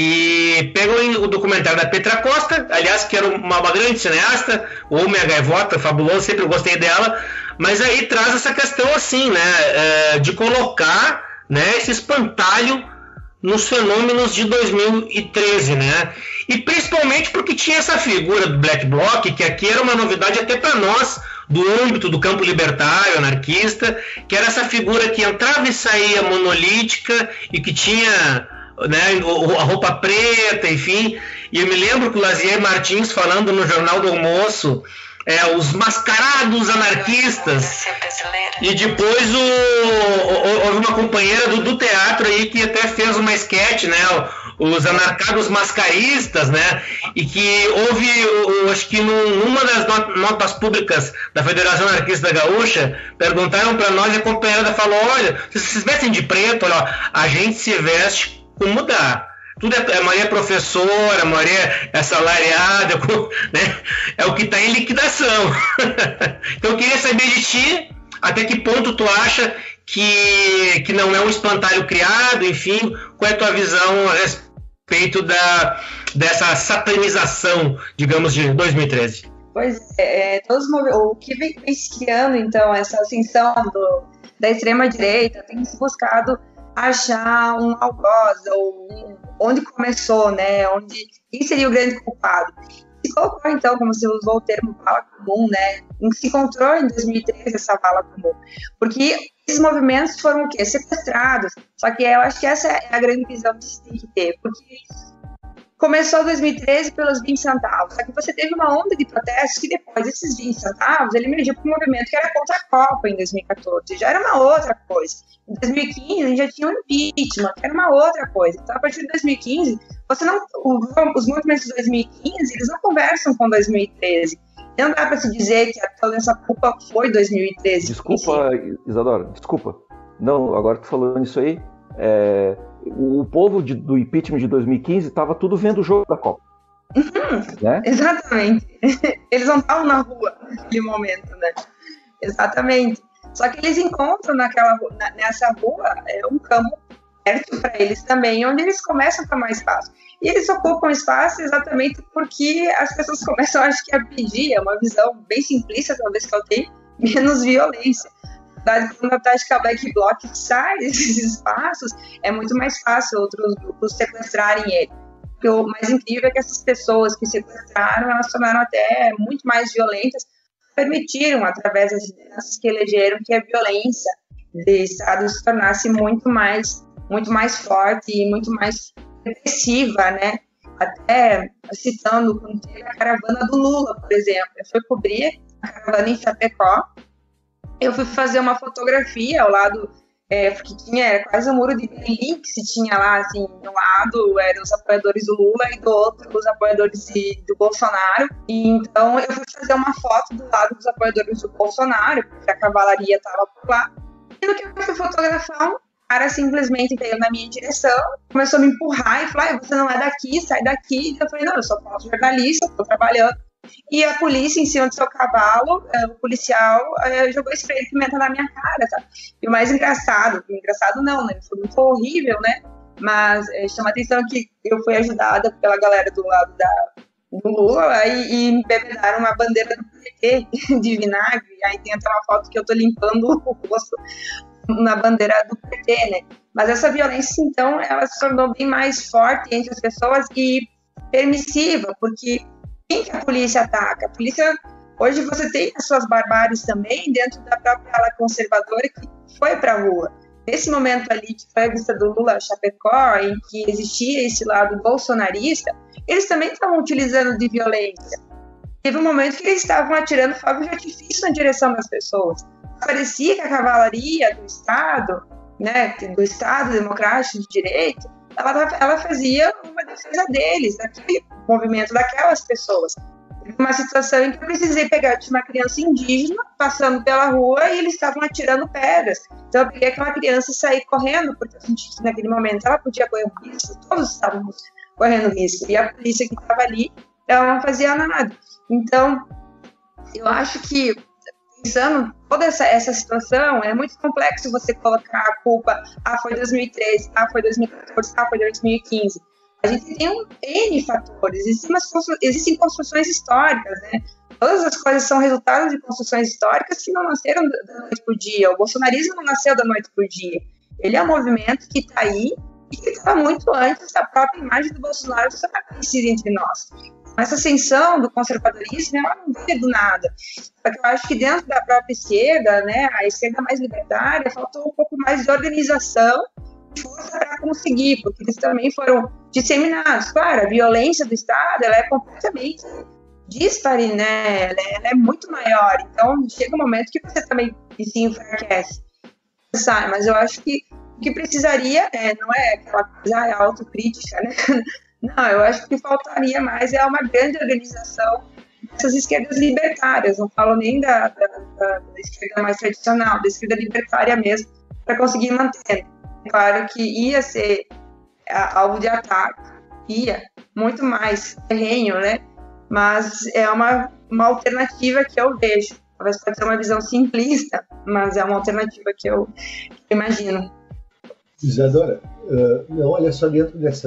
E pega o documentário da Petra Costa, aliás, que era uma, uma grande cineasta, o Homem a Gaivota, fabuloso, sempre gostei dela, mas aí traz essa questão assim, né, é, de colocar, né, esse espantalho nos fenômenos de dois mil e treze, né, e principalmente porque tinha essa figura do Black Bloc, que aqui era uma novidade até para nós, do âmbito do campo libertário, anarquista, que era essa figura que entrava e saía monolítica e que tinha, né, a roupa preta, enfim. E eu me lembro que o Lazier Martins falando no Jornal do Almoço, é, os mascarados anarquistas, e depois o, o, houve uma companheira do, do teatro aí que até fez uma sketch, né, os anarcados mascaristas, né, e que houve, eu acho que numa das notas públicas da Federação Anarquista Gaúcha, perguntaram para nós e a companheira falou, olha, se vocês vestem de preto, olha, a gente se veste como dá. Tudo é, a Maria é professora, a Maria é salariada, né? É o que está em liquidação. Então eu queria saber de ti, até que ponto tu acha que, que não é um espantalho criado, enfim, qual é a tua visão a respeito da, dessa satanização, digamos, de dois mil e treze? Pois é, é todos, o que vem esse ano, então, essa ascensão do, da extrema-direita tem se buscado achar um algoz, ou um, onde começou, né, onde, quem seria o grande culpado. Se colocou, então, como se usou o termo bala comum, né, se encontrou em dois mil e treze essa bala comum, porque esses movimentos foram o quê? Sequestrados, só que eu acho que essa é a grande visão que se tem que ter, porque começou dois mil e treze pelos vinte centavos, só que você teve uma onda de protestos que depois desses vinte centavos, ele emergiu para um movimento que era contra a Copa em dois mil e quatorze, já era uma outra coisa. Em dois mil e quinze, a gente já tinha um impeachment, que era uma outra coisa. Então, a partir de dois mil e quinze, você não, os movimentos de dois mil e quinze, eles não conversam com dois mil e treze. Não dá para se dizer que toda essa culpa foi dois mil e treze. Desculpa, Isadora, desculpa. Não, agora que tu falou nisso aí, é, o povo de, do impeachment de dois mil e quinze estava tudo vendo o jogo da Copa. Uhum, né? Exatamente. Eles não estavam na rua naquele momento, né? Exatamente. Só que eles encontram naquela, na, nessa rua é, um campo perto para eles também, onde eles começam a tomar espaço. E eles ocupam espaço exatamente porque as pessoas começam, acho que, a pedir, é uma visão bem simplista, talvez, que eu tenho, menos violência. Quando a tática Black Bloc sai desses espaços, é muito mais fácil outros grupos sequestrarem ele. Porque o mais incrível é que essas pessoas que sequestraram, elas tornaram até muito mais violentas, permitiram, através das lideranças que elegeram, que a violência de Estado se tornasse muito mais, muito mais forte e muito mais repressiva, né? Até citando quando teve a caravana do Lula, por exemplo. Eu fui cobrir a caravana em Chapecó, eu fui fazer uma fotografia ao lado, é, porque tinha era quase um muro de Berlim, que se tinha lá, assim, de um lado eram os apoiadores do Lula e do outro os apoiadores de, do Bolsonaro. E então eu fui fazer uma foto do lado dos apoiadores do Bolsonaro, porque a cavalaria estava por lá. E no que eu fui fotografar, o cara simplesmente veio na minha direção, começou a me empurrar e falou, ah, você não é daqui, sai daqui. E eu falei, não, eu sou jornalista, estou trabalhando. E a polícia, em cima do seu cavalo, o policial jogou spray de pimenta na minha cara, tá? E o mais engraçado, engraçado não, né? Foi muito horrível, né? Mas é, chama a atenção que eu fui ajudada pela galera do lado da, do Lula aí, e me bebedaram uma bandeira do P T de vinagre. Aí tem até uma foto que eu tô limpando o rosto na bandeira do P T, né? Mas essa violência, então, ela se tornou bem mais forte entre as pessoas e permissiva, porque quem que a polícia ataca? A polícia Hoje você tem as suas barbáries também dentro da própria ala conservadora que foi para a rua. Nesse momento ali, que foi a vista do Lula Chapecó, em que existia esse lado bolsonarista, eles também estavam utilizando de violência. Teve um momento que eles estavam atirando fogo de artifício na direção das pessoas. Parecia que a cavalaria do Estado, né, do Estado democrático de direito, ela, ela fazia uma defesa deles, daquele movimento, daquelas pessoas. Uma situação em que eu precisei pegar de uma criança indígena passando pela rua e eles estavam atirando pedras. Então eu peguei aquela criança e saí correndo, porque eu senti que naquele momento ela podia correr um risco, todos estávamos correndo risco. E a polícia que estava ali, ela não fazia nada. Então, eu acho que, pensando toda essa, essa situação, é muito complexo você colocar a culpa, ah, foi dois mil e treze, ah, foi dois mil e quatorze, ah, foi dois mil e quinze. A gente tem um N fatores, existem, umas, existem construções históricas, né? Todas as coisas são resultado de construções históricas que não nasceram da noite por dia. O bolsonarismo não nasceu da noite por dia. Ele é um movimento que está aí e que estava muito antes da própria imagem do Bolsonaro estar conhecida entre nós. Essa ascensão do conservadorismo, ela não veio do nada. Porque eu acho que dentro da própria esquerda, né, a esquerda mais libertária, faltou um pouco mais de organização e força para conseguir, porque eles também foram disseminados. Claro, a violência do Estado, ela é completamente dispare, né? Ela é, ela é muito maior. Então, chega um momento que você também se enfraquece. Mas eu acho que o que precisaria, é, não é aquela coisa, ah, é autocrítica, né? Não, eu acho que faltaria mais é uma grande organização dessas esquerdas libertárias, não falo nem da, da, da, da esquerda mais tradicional, da esquerda libertária mesmo, para conseguir manter. Claro que ia ser alvo de ataque, ia, muito mais terreno, né? Mas é uma, uma alternativa que eu vejo. Talvez pode ser uma visão simplista, mas é uma alternativa que eu, que eu imagino. Isadora, uh, não, olha só, dentro dessa...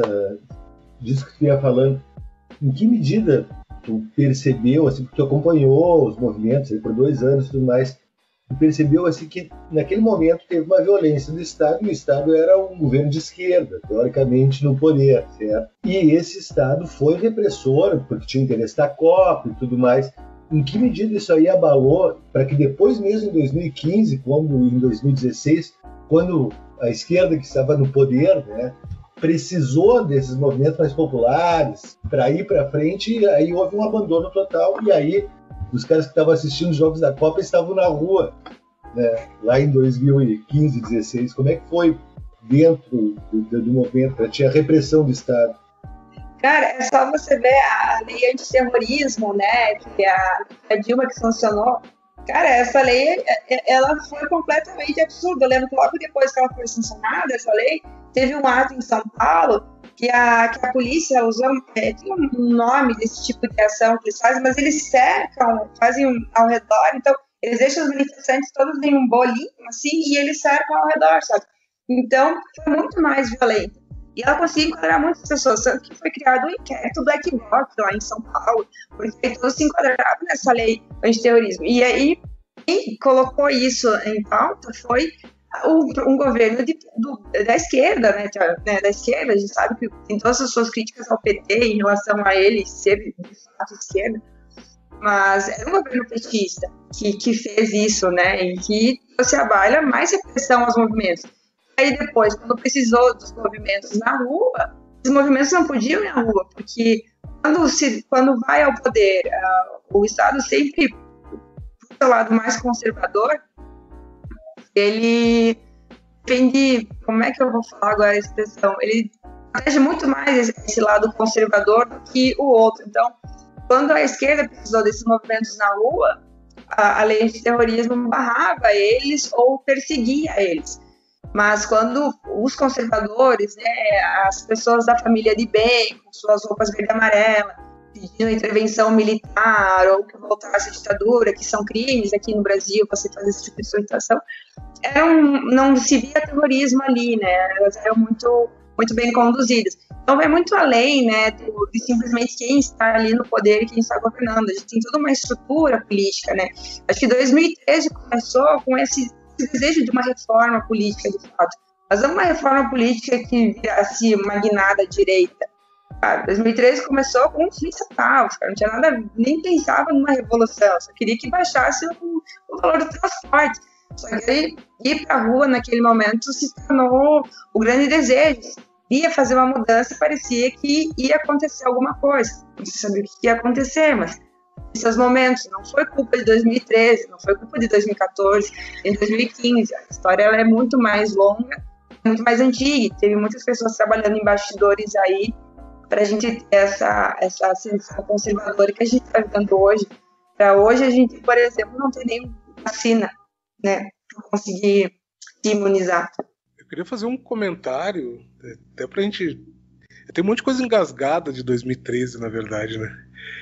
disso que tu ia falando, em que medida tu percebeu, assim, porque tu acompanhou os movimentos aí por dois anos e tudo mais, tu percebeu assim que naquele momento teve uma violência do Estado e o Estado era um governo de esquerda, teoricamente no poder, certo? E esse Estado foi repressor, porque tinha interesse da Copa e tudo mais. Em que medida isso aí abalou para que depois mesmo em dois mil e quinze, como em dois mil e dezesseis, quando a esquerda que estava no poder, né, precisou desses movimentos mais populares para ir para frente, e aí houve um abandono total, e aí os caras que estavam assistindo os Jogos da Copa estavam na rua, né, lá em dois mil e quinze, dezesseis. Como é que foi dentro do, do movimento? Para tinha repressão do Estado? Cara, é só você ver a lei antiterrorismo, né, que a, a Dilma que sancionou. Cara, essa lei, ela foi completamente absurda. Eu lembro que logo depois que ela foi sancionada, essa lei, teve um ato em São Paulo que a, que a polícia usou, é, tem um nome desse tipo de ação que eles fazem, mas eles cercam, fazem ao redor, então eles deixam os manifestantes todos em um bolinho, assim, e eles cercam ao redor, sabe? Então, foi muito mais violento. E ela conseguiu enquadrar muitas pessoas, tanto que foi criado um inquérito Black Box lá em São Paulo, porque todos se enquadraram nessa lei antiterrorismo. E aí, quem colocou isso em pauta foi um, um governo de, do, da esquerda, né, da esquerda. A gente sabe que tem todas as suas críticas ao P T em relação a ele ser de fato esquerda, mas era um governo petista que, que fez isso, né, e que você abalha mais repressão aos movimentos. Aí depois, quando precisou dos movimentos na rua, os movimentos não podiam ir na rua, porque quando, se, quando vai ao poder, uh, o Estado sempre, do seu lado mais conservador, ele depende, como é que eu vou falar agora a expressão, ele protege muito mais esse, esse lado conservador do que o outro. Então, quando a esquerda precisou desses movimentos na rua, a, a lei de terrorismo barrava eles ou perseguia eles. Mas quando os conservadores, né, as pessoas da família de bem, com suas roupas verde e amarela, pedindo intervenção militar ou que voltasse a ditadura, que são crimes aqui no Brasil, você fazer esse tipo de solicitação, eram, não se via terrorismo ali, né? Elas eram muito, muito bem conduzidas. Então vai muito além, né, do, de simplesmente quem está ali no poder e quem está governando. A gente tem toda uma estrutura política, né? Acho que dois mil e treze começou com esse desejo de uma reforma política, de fato. Mas não uma reforma política que virasse uma guinada à direita, Cara, dois mil e treze começou com uns centavos, cara, não tinha nada, nem pensava numa revolução, só queria que baixasse o, o valor do transporte. Só que aí, ir pra rua naquele momento se tornou o grande desejo. Ia fazer uma mudança, parecia que ia acontecer alguma coisa. Não se sabia o que ia acontecer, mas esses momentos não foi culpa de dois mil e treze, não foi culpa de dois mil e quatorze, nem dois mil e quinze. A história ela é muito mais longa, muito mais antiga. Teve muitas pessoas trabalhando em bastidores aí para a gente ter essa, essa ascensão conservadora que a gente está vivendo hoje. Para hoje, a gente, por exemplo, não tem nem vacina, né, para conseguir se imunizar. Eu queria fazer um comentário, até pra gente... Tem um monte de coisa engasgada de dois mil e treze, na verdade, né?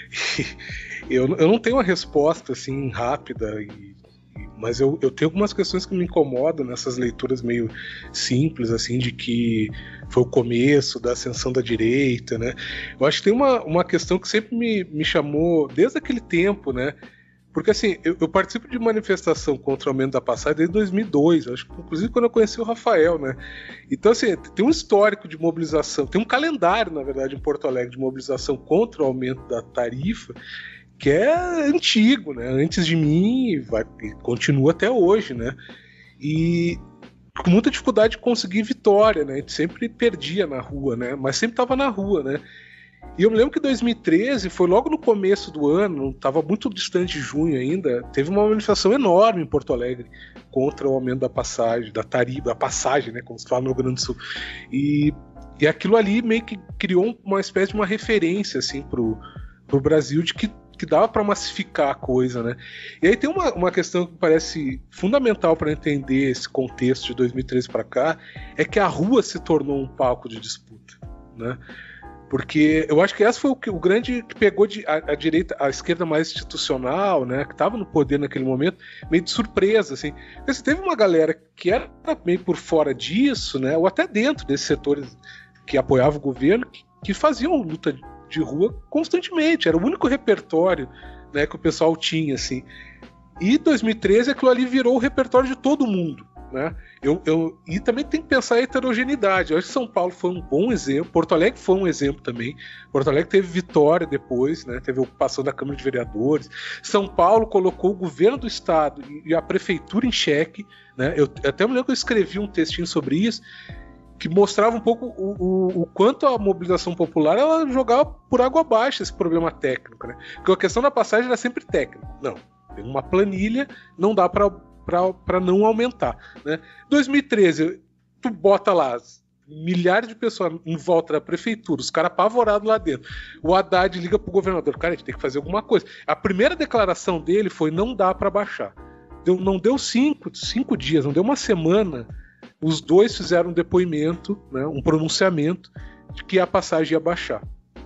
E eu, eu não tenho uma resposta, assim, rápida, e, mas eu, eu tenho algumas questões que me incomodam nessas leituras meio simples, assim, de que foi o começo da ascensão da direita, né? Eu acho que tem uma, uma questão que sempre me, me chamou, desde aquele tempo, né? Porque, assim, eu, eu participo de manifestação contra o aumento da passagem desde dois mil e dois, acho que inclusive quando eu conheci o Rafael, né? Então, assim, tem um histórico de mobilização, tem um calendário, na verdade, em Porto Alegre, de mobilização contra o aumento da tarifa, que é antigo, né? Antes de mim, vai, continua até hoje, né? E com muita dificuldade de conseguir vitória, né? A gente sempre perdia na rua, né? Mas sempre estava na rua, né? E eu me lembro que dois mil e treze foi logo no começo do ano, estava muito distante de junho ainda, teve uma manifestação enorme em Porto Alegre contra o aumento da passagem, da tarifa, da passagem, né, como se fala no Rio Grande do Sul. E, e aquilo ali meio que criou uma espécie de uma referência assim, pro, pro Brasil de que, que dava para massificar a coisa, né? E aí tem uma, uma questão que me parece fundamental para entender esse contexto de dois mil e treze para cá, é que a rua se tornou um palco de disputa, né? Porque eu acho que essa foi o, que, o grande que pegou de, a, a direita, a esquerda mais institucional, né, que estava no poder naquele momento, meio de surpresa, assim. Porque você teve uma galera que era meio por fora disso, né, ou até dentro desses setores que apoiavam o governo, que, que faziam luta de rua constantemente. Era o único repertório, né, que o pessoal tinha, assim. E dois mil e treze aquilo ali virou o repertório de todo mundo. Né? Eu, eu, e também tem que pensar a heterogeneidade. Eu acho que São Paulo foi um bom exemplo, Porto Alegre foi um exemplo também. Porto Alegre teve vitória depois, né? Teve a ocupação da Câmara de Vereadores. São Paulo colocou o governo do estado e a prefeitura em xeque, né? Eu até me lembro que eu escrevi um textinho sobre isso, que mostrava um pouco o, o, o quanto a mobilização popular ela jogava por água abaixo esse problema técnico, né? Porque a questão da passagem era sempre técnica. Não, tem uma planilha, não dá para para não aumentar, né? dois mil e treze, tu bota lá milhares de pessoas em volta da prefeitura, os caras apavorados lá dentro. O Haddad liga pro governador, cara, a gente tem que fazer alguma coisa. A primeira declaração dele foi: não dá para baixar. Deu, não deu cinco, cinco dias, não deu uma semana, os dois fizeram um depoimento, né, um pronunciamento de que a passagem ia baixar.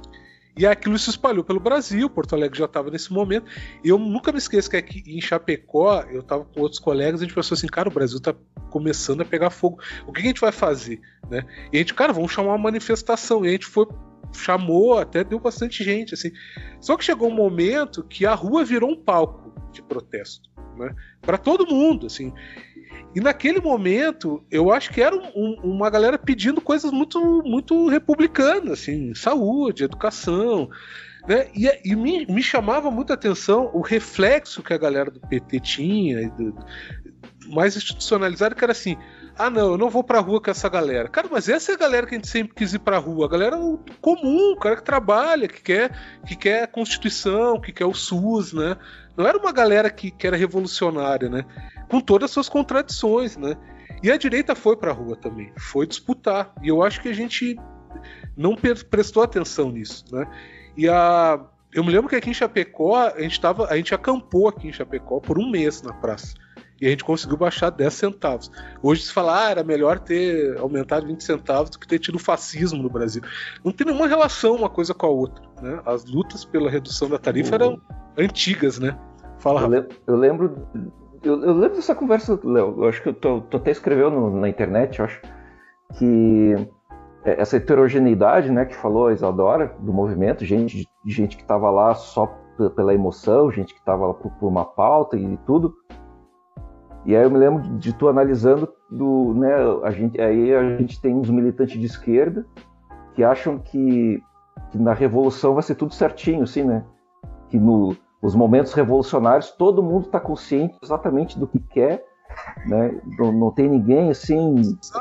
E aquilo se espalhou pelo Brasil, Porto Alegre já estava nesse momento. E eu nunca me esqueço que aqui em Chapecó, eu estava com outros colegas, a gente pensou assim, cara, o Brasil está começando a pegar fogo. O que a gente vai fazer? Né? E a gente, cara, vamos chamar uma manifestação. E a gente foi, chamou, até deu bastante gente. Assim. Só que chegou um momento que a rua virou um palco de protesto, né? Para todo mundo, assim. E naquele momento, eu acho que era um, um, uma galera pedindo coisas muito, muito republicanas, assim, saúde, educação, né? E, e me, me chamava muita atenção o reflexo que a galera do P T tinha, e do, mais institucionalizado, que era assim: ah, não, eu não vou pra rua com essa galera. Cara, mas essa é a galera que a gente sempre quis ir pra rua, a galera comum, o cara que trabalha, que quer, que quer a Constituição, que quer o SUS, né? Não era uma galera que, que era revolucionária, né? Com todas as suas contradições, né? E a direita foi pra rua também, foi disputar. E eu acho que a gente não prestou atenção nisso, né? E a... eu me lembro que aqui em Chapecó, a gente, tava... a gente acampou aqui em Chapecó por um mês na praça. E a gente conseguiu baixar dez centavos. Hoje se fala, ah, era melhor ter aumentado vinte centavos do que ter tido fascismo no Brasil. Não tem nenhuma relação uma coisa com a outra, né? As lutas pela redução da tarifa eram antigas, né? Fala, eu, le- eu lembro eu, eu lembro dessa conversa, Léo. Eu acho que eu tô, tô até escreveu no, na internet, eu acho, que essa heterogeneidade, né, que falou a Isadora, do movimento, gente, gente que estava lá só p- pela emoção, gente que estava lá por, por uma pauta e tudo. E aí eu me lembro de tu analisando, do, né, a gente, aí a gente tem uns militantes de esquerda que acham que, que na Revolução vai ser tudo certinho, assim, né? Que no, nos momentos revolucionários todo mundo está consciente exatamente do que quer, né? Não, não tem ninguém, assim,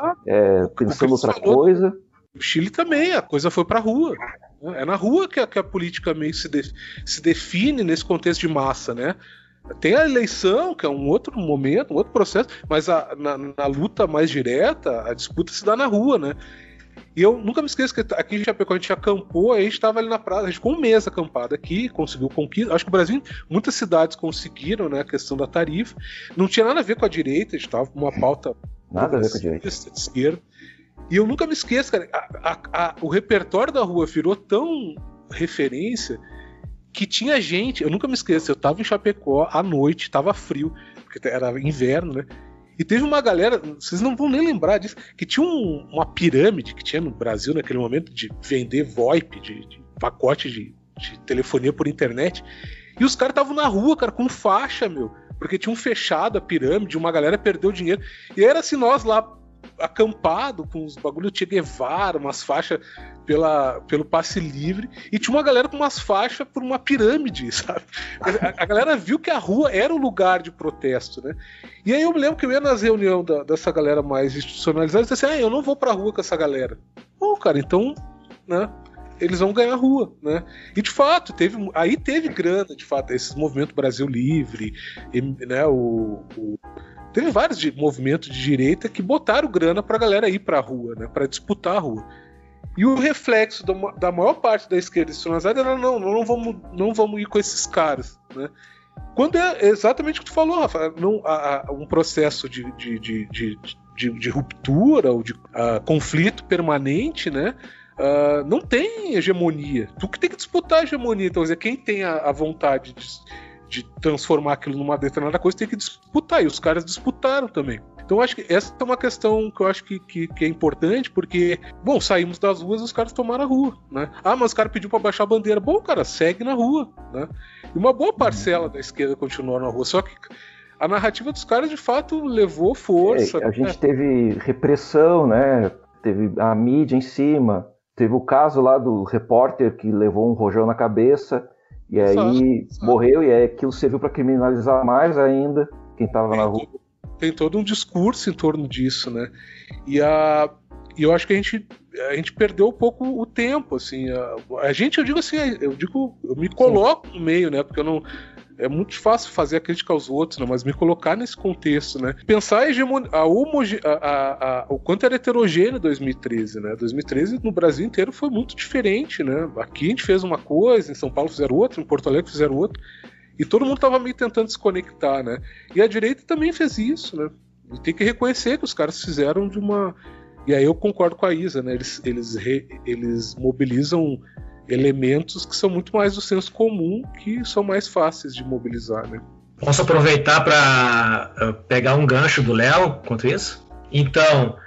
é, pensando outra coisa. O Chile também, a coisa foi pra rua. É na rua que a, que a política meio se, de, se define nesse contexto de massa, né? Tem a eleição, que é um outro momento, um outro processo, mas a, na, na luta mais direta, a disputa se dá na rua, né? E eu nunca me esqueço que aqui em Chapecó a gente acampou, aí a gente estava ali na praça, a gente ficou um mês acampado aqui, conseguiu conquista. Acho que o Brasil, muitas cidades conseguiram, né, a questão da tarifa. Não tinha nada a ver com a direita, a gente estava com uma pauta nada a ver com a direita. De esquerda. E eu nunca me esqueço, cara, a, a, a, o repertório da rua virou tão referência que tinha gente, eu nunca me esqueço, eu tava em Chapecó à noite, tava frio, porque era inverno, né? E teve uma galera, vocês não vão nem lembrar disso, que tinha um, uma pirâmide que tinha no Brasil naquele momento de vender VoIP, de, de pacote de, de telefonia por internet. E os caras estavam na rua, cara, com faixa, meu, porque tinham fechado a pirâmide, uma galera perdeu dinheiro. E era assim, nós lá acampado com os bagulho Che Guevara, umas faixas pela, pelo passe livre, e tinha uma galera com umas faixas por uma pirâmide, sabe? A, a galera viu que a rua era um lugar de protesto, né? E aí eu me lembro que eu ia nas reuniões da, dessa galera mais institucionalizada e disse assim, ah, eu não vou pra rua com essa galera. Bom, cara, então, né, eles vão ganhar a rua, né? E de fato, teve, aí teve grana, de fato, esse movimento Brasil Livre, e, né, o... o teve vários de, movimentos de direita que botaram grana pra galera ir pra rua, né, pra disputar a rua. E o reflexo da, da maior parte da esquerda institucionalizada era não, não vamos, não vamos ir com esses caras, né? Quando é exatamente o que tu falou, Rafa, não, a, a, um processo de, de, de, de, de, de ruptura ou de uh, conflito permanente, né? Uh, não tem hegemonia. Tu que tem que disputar a hegemonia. Então, quer dizer, quem tem a, a vontade de, de transformar aquilo numa determinada coisa tem que disputar. E os caras disputaram também. Então, eu acho que essa é uma questão que eu acho que, que, que é importante, porque, bom, saímos das ruas e os caras tomaram a rua, né? Ah, mas os caras pediu pra baixar a bandeira. Bom, cara, segue na rua, né? E uma boa parcela da esquerda continuou na rua, só que a narrativa dos caras, de fato, levou força. É, a gente teve repressão, né? Teve a mídia em cima, teve o caso lá do repórter que levou um rojão na cabeça, e aí exato, exato. morreu, e aí aquilo serviu para criminalizar mais ainda quem estava na rua. Tem todo um discurso em torno disso, né? E, a, e eu acho que a gente, a gente perdeu um pouco o tempo, assim. A, a gente, eu digo assim, eu digo, eu me coloco no meio, né? Porque eu não... É muito fácil fazer a crítica aos outros, né? Mas me colocar nesse contexto, né? Pensar a hegemonia, a homoge, a, a, a, o quanto era heterogêneo dois mil e treze, né? dois mil e treze no Brasil inteiro foi muito diferente, né? Aqui a gente fez uma coisa, em São Paulo fizeram outra, em Porto Alegre fizeram outra. E todo mundo estava meio tentando se conectar, né? E a direita também fez isso, né? E tem que reconhecer que os caras fizeram de uma... E aí eu concordo com a Isa, né? Eles, eles, re... eles mobilizam elementos que são muito mais do senso comum, que são mais fáceis de mobilizar, né? Posso aproveitar para pegar um gancho do Léo quanto isso? Então,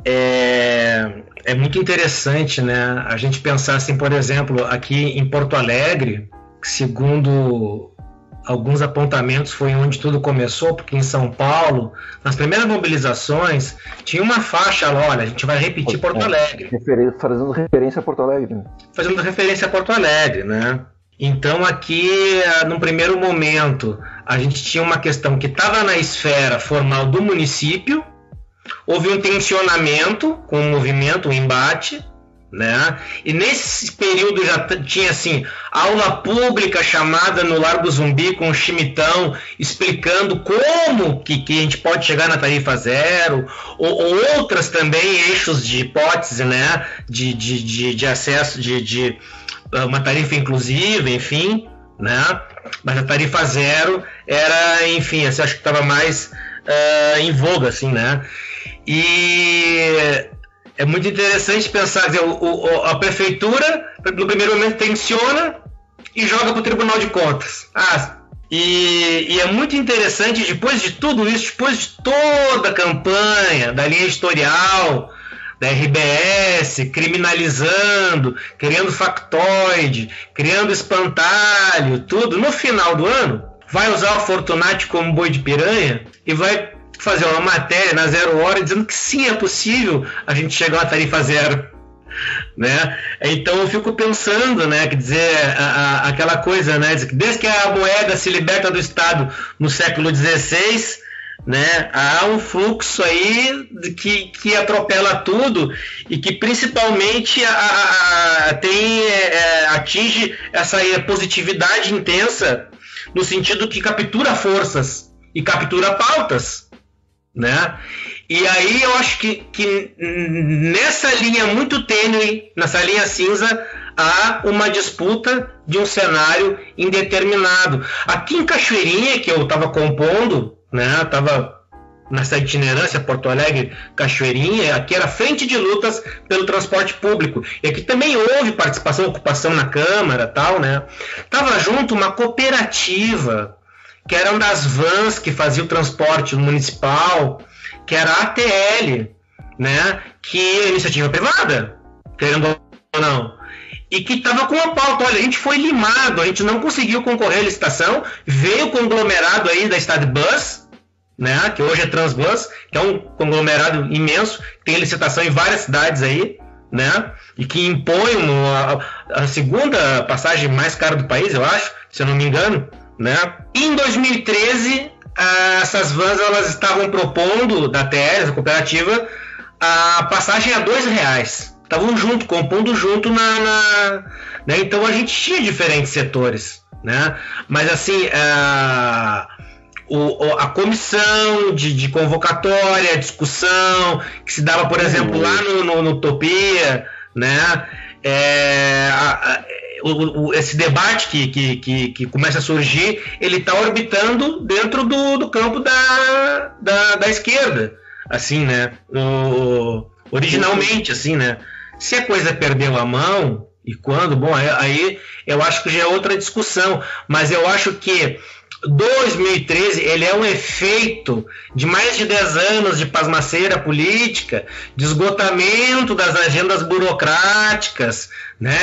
é... é muito interessante, né? A gente pensar assim, por exemplo, aqui em Porto Alegre, segundo... alguns apontamentos foi onde tudo começou, porque em São Paulo, nas primeiras mobilizações, tinha uma faixa lá, olha, a gente vai repetir Porto Alegre. Refer... Fazendo referência a Porto Alegre. Né? Fazendo referência a Porto Alegre, né? Então aqui, no primeiro momento, a gente tinha uma questão que estava na esfera formal do município, houve um tensionamento com o movimento, um embate, né? E nesse período já tinha assim aula pública chamada no Largo Zumbi com o Chimitão explicando como que, que a gente pode chegar na tarifa zero, ou, ou outras também eixos de hipótese, né? de, de, de, de acesso de, de uma tarifa inclusiva, enfim, né? Mas a tarifa zero era, enfim, assim, acho que estava mais uh, em voga, assim, né? E é muito interessante pensar, dizer, o, o, a prefeitura, no primeiro momento, tensiona e joga para o Tribunal de Contas. Ah, e, e é muito interessante, depois de tudo isso, depois de toda a campanha da linha editorial, da R B S, criminalizando, criando factoide, criando espantalho, tudo, no final do ano, vai usar o Fortunati como boi de piranha e vai fazer uma matéria na Zero Hora dizendo que sim, é possível a gente chegar a tarifa zero. Né? Então eu fico pensando, né, quer dizer, a, a, aquela coisa, né, desde que a moeda se liberta do Estado no século dezesseis, né, há um fluxo aí que, que atropela tudo e que principalmente a, a, a, tem, é, atinge essa positividade intensa no sentido que captura forças e captura pautas, né? E aí eu acho que, que nessa linha muito tênue, nessa linha cinza, há uma disputa de um cenário indeterminado. Aqui em Cachoeirinha, que eu estava compondo, né, estava nessa itinerância Porto Alegre, Cachoeirinha, aqui era frente de lutas pelo transporte público. E aqui também houve participação, ocupação na Câmara, tal, né? Tava junto uma cooperativa, que era uma das vans que fazia o transporte municipal, que era a A T L, né, que é iniciativa privada, querendo ou não, e que estava com uma pauta, olha, a gente foi limado, a gente não conseguiu concorrer à licitação, veio o conglomerado aí da Stadbus, né, que hoje é Transbus, que é um conglomerado imenso, tem licitação em várias cidades aí, né, e que impõe uma, a segunda passagem mais cara do país, eu acho, se eu não me engano, né. E em dois mil e treze, essas vans elas estavam propondo, da T E S, a cooperativa, a passagem a dois reais. Estavam junto, compondo junto na... na né? Então a gente tinha diferentes setores, né? Mas assim, a, o, a comissão de, de convocatória, discussão, que se dava, por exemplo, lá no, no, no Utopia, né? É, a, a, O, o, esse debate que, que, que, que começa a surgir, ele está orbitando dentro do, do campo da, da, da esquerda, assim, né? O, originalmente, assim, né? Se a coisa perdeu a mão, e quando, bom, aí eu acho que já é outra discussão, mas eu acho que dois mil e treze ele é um efeito de mais de dez anos de pasmaceira política, de esgotamento das agendas burocráticas, né?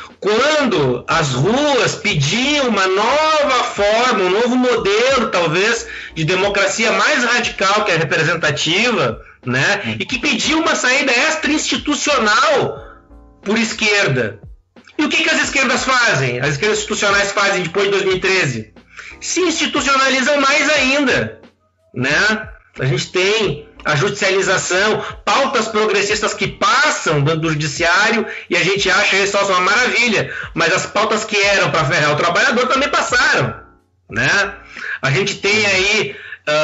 Quando as ruas pediam uma nova forma, um novo modelo, talvez, de democracia mais radical que a representativa, né? E que pediam uma saída extra-institucional por esquerda. E o que, que as esquerdas fazem? As esquerdas institucionais fazem depois de dois mil e treze? Se institucionalizam mais ainda, né? A gente tem a judicialização, pautas progressistas que passam do judiciário e a gente acha isso uma maravilha, mas as pautas que eram para ferrar o trabalhador também passaram, né? A gente tem aí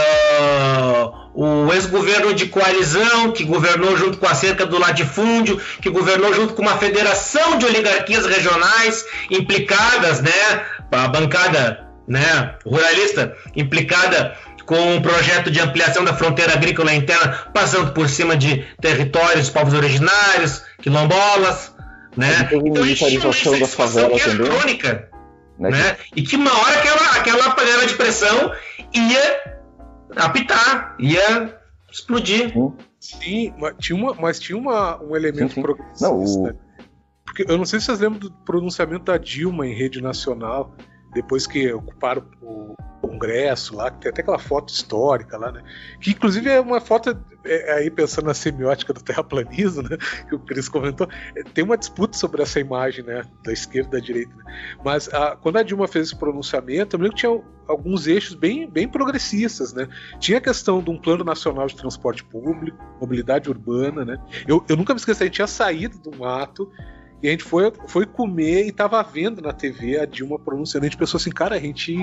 uh, o ex-governo de coalizão que governou junto com a cerca do latifúndio, que governou junto com uma federação de oligarquias regionais implicadas, né? A bancada, né, ruralista implicada com um projeto de ampliação da fronteira agrícola interna, passando por cima de territórios dos povos originários, quilombolas, né? Então a gente tinha uma situação que é crônica, né? Né? E que uma hora aquela, aquela panela de pressão ia apitar, ia explodir. Sim, mas tinha, uma, mas tinha uma, um elemento sim, sim. progressista. Não, o... Porque eu não sei se vocês lembram do pronunciamento da Dilma em rede nacional, depois que ocuparam o Congresso lá, que tem até aquela foto histórica lá, né? Que inclusive é uma foto, é, aí pensando na semiótica do terraplanismo, né? Que o Cris comentou, é, tem uma disputa sobre essa imagem, né? Da esquerda e da direita, né? Mas a, quando a Dilma fez esse pronunciamento, eu lembro que tinha alguns eixos bem, bem progressistas, né? Tinha a questão de um plano nacional de transporte público, mobilidade urbana, né? Eu, eu nunca me esqueci, a gente tinha saído de um ato e a gente foi, foi comer e tava vendo na T V a Dilma pronunciando. A gente pensou assim, cara, a gente...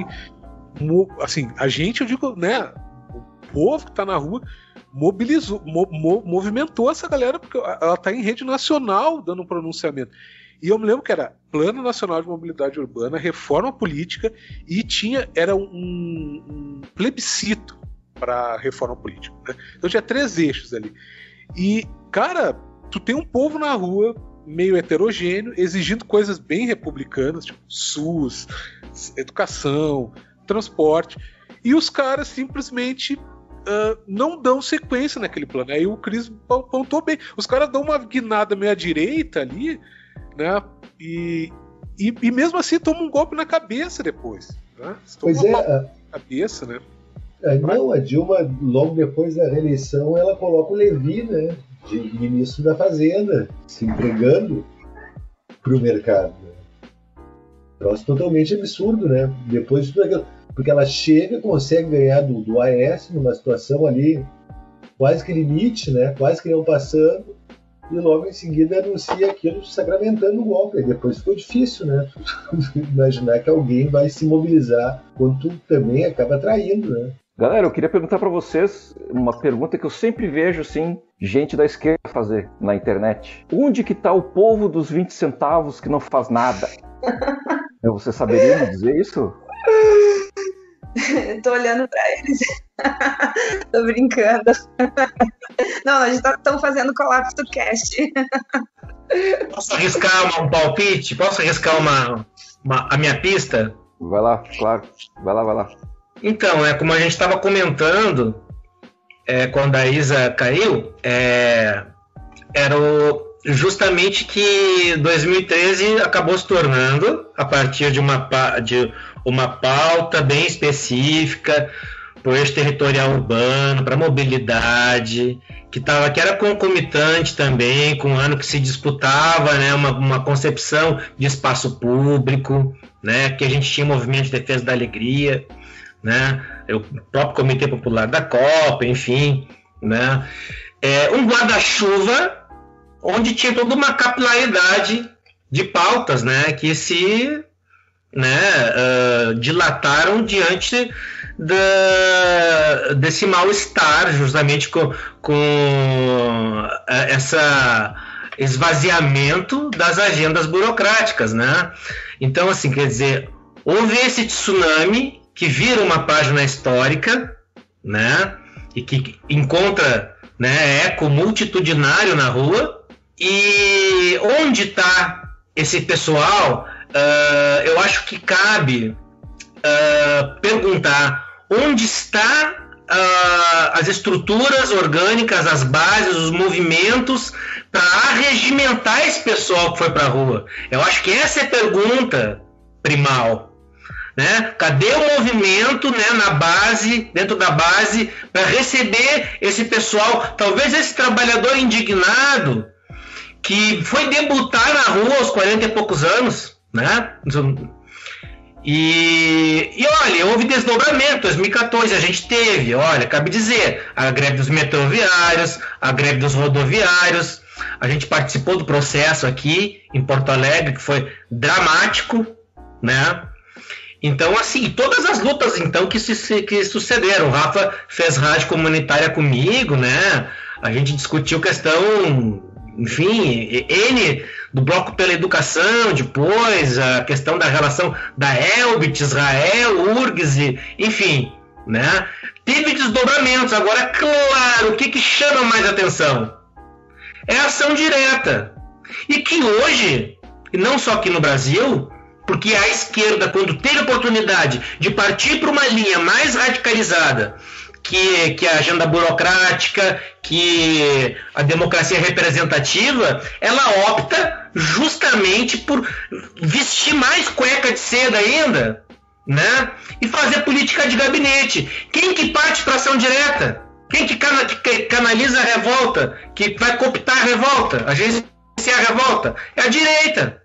Assim, a gente, eu digo, né? O povo que tá na rua mobilizou, mo, mo, movimentou essa galera, porque ela tá em rede nacional dando um pronunciamento. E eu me lembro que era Plano Nacional de Mobilidade Urbana, reforma política, e tinha, era um, um plebiscito para reforma política, né? Então tinha três eixos ali. E, cara, tu tem um povo na rua meio heterogêneo, exigindo coisas bem republicanas, tipo SUS, educação, transporte, e os caras simplesmente uh, não dão sequência naquele plano. Aí o Cris apontou bem, os caras dão uma guinada meio à direita ali, né, e, e, e mesmo assim tomam um golpe na cabeça depois, né? Pois é, a cabeça, né? A, não, a Dilma, logo depois da reeleição, ela coloca o Levi, né? de ministro da Fazenda, se empregando para o mercado. Troço totalmente absurdo, né? Depois de tudo aquilo. Porque ela chega, consegue ganhar do, do Aécio numa situação ali quase que limite, né? Quase que não passando, e logo em seguida anuncia aquilo sacramentando o golpe. E depois ficou difícil, né? Imaginar que alguém vai se mobilizar quando tu também acaba traindo, né? Galera, eu queria perguntar para vocês uma pergunta que eu sempre vejo, assim, gente da esquerda fazer na internet. Onde que tá o povo dos vinte centavos que não faz nada? Você saberia me dizer isso? Tô olhando pra eles. Tô brincando. Não, a gente tá tão fazendo colapso do cast. Posso arriscar uma, um palpite? Posso arriscar uma, uma, a minha pista? Vai lá, claro. Vai lá, vai lá. Então, é, como a gente estava comentando, é, quando a Isa caiu, é, era o, justamente que dois mil e treze acabou se tornando, a partir de uma, de uma pauta bem específica, para o eixo territorial urbano, para a mobilidade, que, tava, que era concomitante também com o ano que se disputava, né, uma, uma concepção de espaço público, né, que a gente tinha movimento de defesa da alegria, né, o próprio Comitê Popular da Copa, enfim, né, é, um guarda-chuva onde tinha toda uma capilaridade de pautas, né, que se, né, uh, dilataram diante da, desse mal-estar, justamente com, com essa esvaziamento das agendas burocráticas, né? Então, assim, quer dizer, houve esse tsunami que vira uma página histórica, né, e que encontra, né, eco multitudinário na rua. E onde está esse pessoal? Uh, eu acho que cabe uh, perguntar onde está uh, as estruturas orgânicas, as bases, os movimentos para arregimentar esse pessoal que foi para a rua. Eu acho que essa é a pergunta primal. Né? Cadê o movimento, né, na base, dentro da base, para receber esse pessoal, talvez esse trabalhador indignado que foi debutar na rua aos quarenta e poucos anos, né? E, e olha, houve desdobramento. dois mil e quatorze a gente teve, olha, cabe dizer, a greve dos metroviários, a greve dos rodoviários. A gente participou do processo aqui em Porto Alegre, que foi dramático, né? Então, assim, todas as lutas então que, se, que sucederam. O Rafa fez rádio comunitária comigo, né? A gente discutiu questão, enfim, N do Bloco pela Educação, depois a questão da relação da Elbit, Israel, U R G S, enfim, né? Teve desdobramentos. Agora, claro, o que, que chama mais atenção? É a ação direta. E que hoje, e não só aqui no Brasil, porque a esquerda, quando teve a oportunidade de partir para uma linha mais radicalizada, que, que a agenda burocrática, que a democracia representativa, ela opta justamente por vestir mais cueca de seda ainda, né? E fazer política de gabinete. Quem que parte para ação direta? Quem que, cana, que canaliza a revolta? Que vai cooptar a revolta? Agenciar a revolta? É a direita.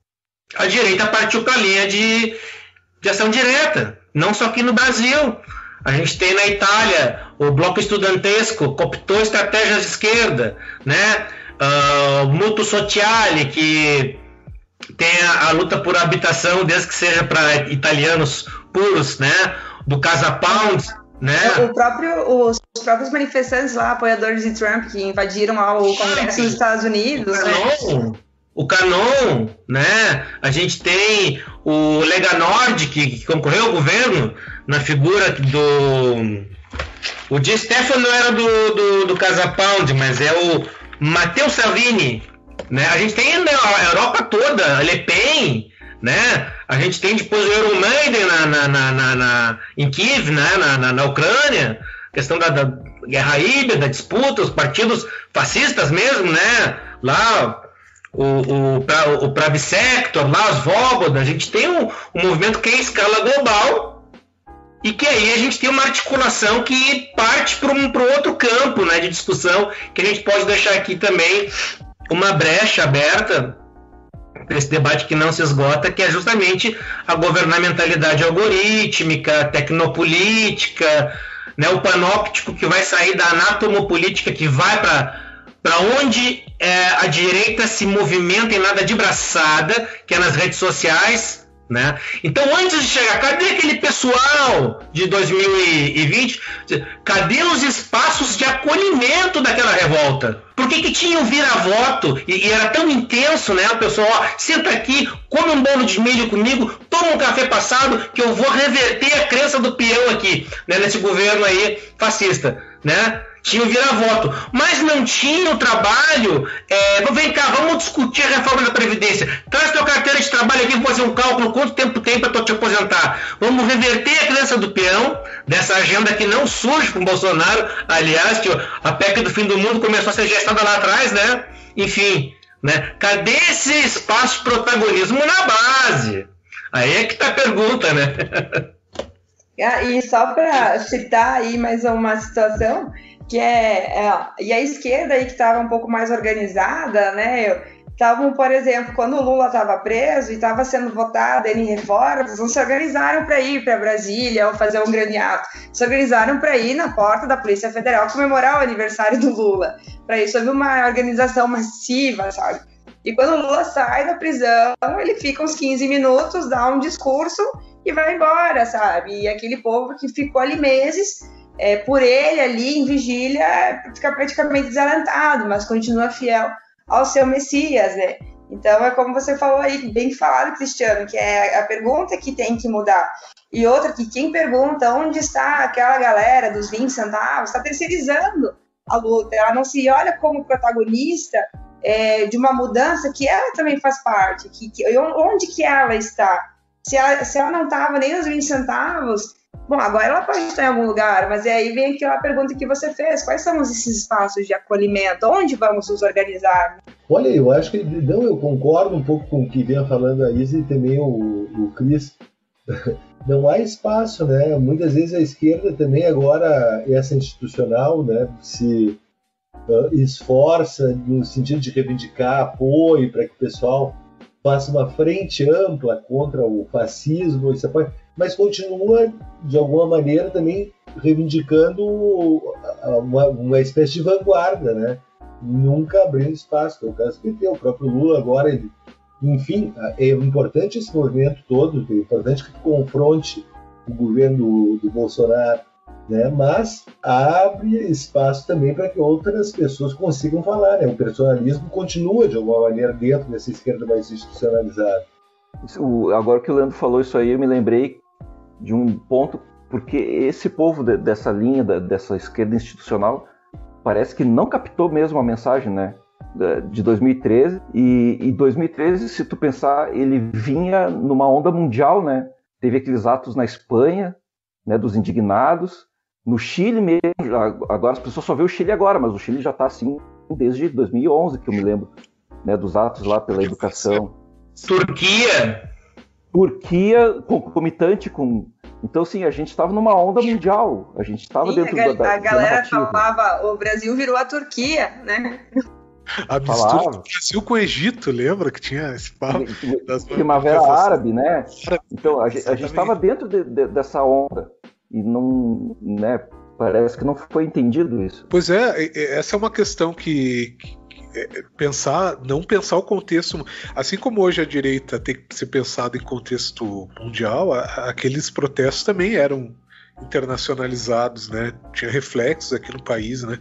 A direita partiu para a linha de, de ação direta, não só aqui no Brasil. A gente tem na Itália o bloco estudantesco, cooptou estratégias de esquerda, né? Uh, o Mutuo Sociale, que tem a, a luta por habitação, desde que seja para italianos puros, né? Do Casa Pound, né? O próprio, os próprios manifestantes lá, apoiadores de Trump, que invadiram lá o Congresso dos Estados Unidos, o né? Canon, o Canon, né? A gente tem o Lega Nord, que, que concorreu ao governo, na figura do... O Di Stefano era do, do, do Casa Pound, mas é o Matteo Salvini, né? A gente tem a Europa toda, a Le Pen, né? A gente tem depois o Euromaidan na, na, na, na, na, em Kiev, né? na, na, na Ucrânia, questão da, da guerra híbrida, da disputa, os partidos fascistas mesmo, né? Lá o, o, o, o Pravicector, lá os Svoboda, a gente tem um, um movimento que é em escala global, e que aí a gente tem uma articulação que parte para um pro outro campo, né, de discussão, que a gente pode deixar aqui também uma brecha aberta para esse debate que não se esgota, que é justamente a governamentalidade algorítmica, tecnopolítica, né, o panóptico que vai sair da anatomopolítica, que vai para onde é, a direita se movimenta em nada de braçada, que é nas redes sociais, né? Então, antes de chegar, cadê aquele pessoal de dois mil e vinte? Cadê os espaços de acolhimento daquela revolta? Por que que tinha o vira-voto? E, e era tão intenso, né? O pessoal, ó, senta aqui, come um bolo de milho comigo, toma um café passado, que eu vou reverter a crença do peão aqui, né? Nesse governo aí fascista, né? Tinha o vira-voto, mas não tinha o trabalho. É, vem cá, vamos discutir a reforma da Previdência. Traz tua carteira de trabalho aqui, vou fazer um cálculo, quanto tempo tem para tu te aposentar. Vamos reverter a crença do peão, dessa agenda que não surge com o Bolsonaro. Aliás, que a P E C do fim do mundo começou a ser gestada lá atrás, né? Enfim, né? Cadê esse espaço de protagonismo na base? Aí é que tá a pergunta, né? E só para citar aí mais uma situação, que é, é e a esquerda aí que estava um pouco mais organizada, né? Estavam, por exemplo, quando o Lula estava preso e estava sendo votado em reformas, não se organizaram para ir para Brasília ou fazer um grande ato. Se organizaram para ir na porta da Polícia Federal comemorar o aniversário do Lula. Para isso houve uma organização massiva, sabe? E quando o Lula sai da prisão, ele fica uns quinze minutos, dá um discurso e vai embora, sabe? E aquele povo que ficou ali meses, é, por ele ali em vigília, fica praticamente desalentado, mas continua fiel ao seu Messias, né? Então é como você falou aí, bem falado, Cristiano, que é a pergunta que tem que mudar. E outra, que quem pergunta onde está aquela galera dos vinte centavos, está terceirizando a luta. Ela não se olha como protagonista é, de uma mudança que ela também faz parte. Que, que, onde que ela está? Se ela, se ela não estava nem nos vinte centavos, bom, agora ela pode estar em algum lugar, mas aí vem aquela pergunta que você fez: quais são esses espaços de acolhimento? Onde vamos nos organizar? Olha, eu acho que, não, eu concordo um pouco com o que vem falando a Isa e também o, o Cris. Não há espaço, né? Muitas vezes a esquerda também agora, essa institucional, né, se uh, esforça no sentido de reivindicar apoio para que o pessoal faça uma frente ampla contra o fascismo, isso apoio, mas continua, de alguma maneira, também reivindicando uma, uma espécie de vanguarda, né? Nunca abrindo espaço, que é o caso do P T. O próprio Lula agora, ele, enfim, é importante esse movimento todo, é importante que confronte o governo do, do Bolsonaro, né? Mas abre espaço também para que outras pessoas consigam falar, né? O personalismo continua, de alguma maneira, dentro dessa esquerda mais institucionalizada. Isso, agora que o Leandro falou isso aí, eu me lembrei de um ponto, porque esse povo de, dessa linha, da, dessa esquerda institucional, parece que não captou mesmo a mensagem, né, de dois mil e treze, e em dois mil e treze, se tu pensar, ele vinha numa onda mundial, né, teve aqueles atos na Espanha, né, dos indignados, no Chile mesmo, agora as pessoas só vê o Chile agora, mas o Chile já está assim desde dois mil e onze, que eu me lembro, né, dos atos lá pela educação. Turquia. Turquia, concomitante com... Então, sim, a gente estava numa onda mundial. A gente estava dentro a, da, a galera da falava, o Brasil virou a Turquia, né? A mistura do Brasil com o Egito, lembra que tinha esse papo? Das Primavera Árabe, né? Então, a, a gente estava dentro de, de, dessa onda. E não, né, parece que não foi entendido isso. Pois é, essa é uma questão que... que pensar, não pensar o contexto, assim como hoje a direita tem que ser pensado em contexto mundial, aqueles protestos também eram internacionalizados, né? Tinha reflexos aqui no país, né?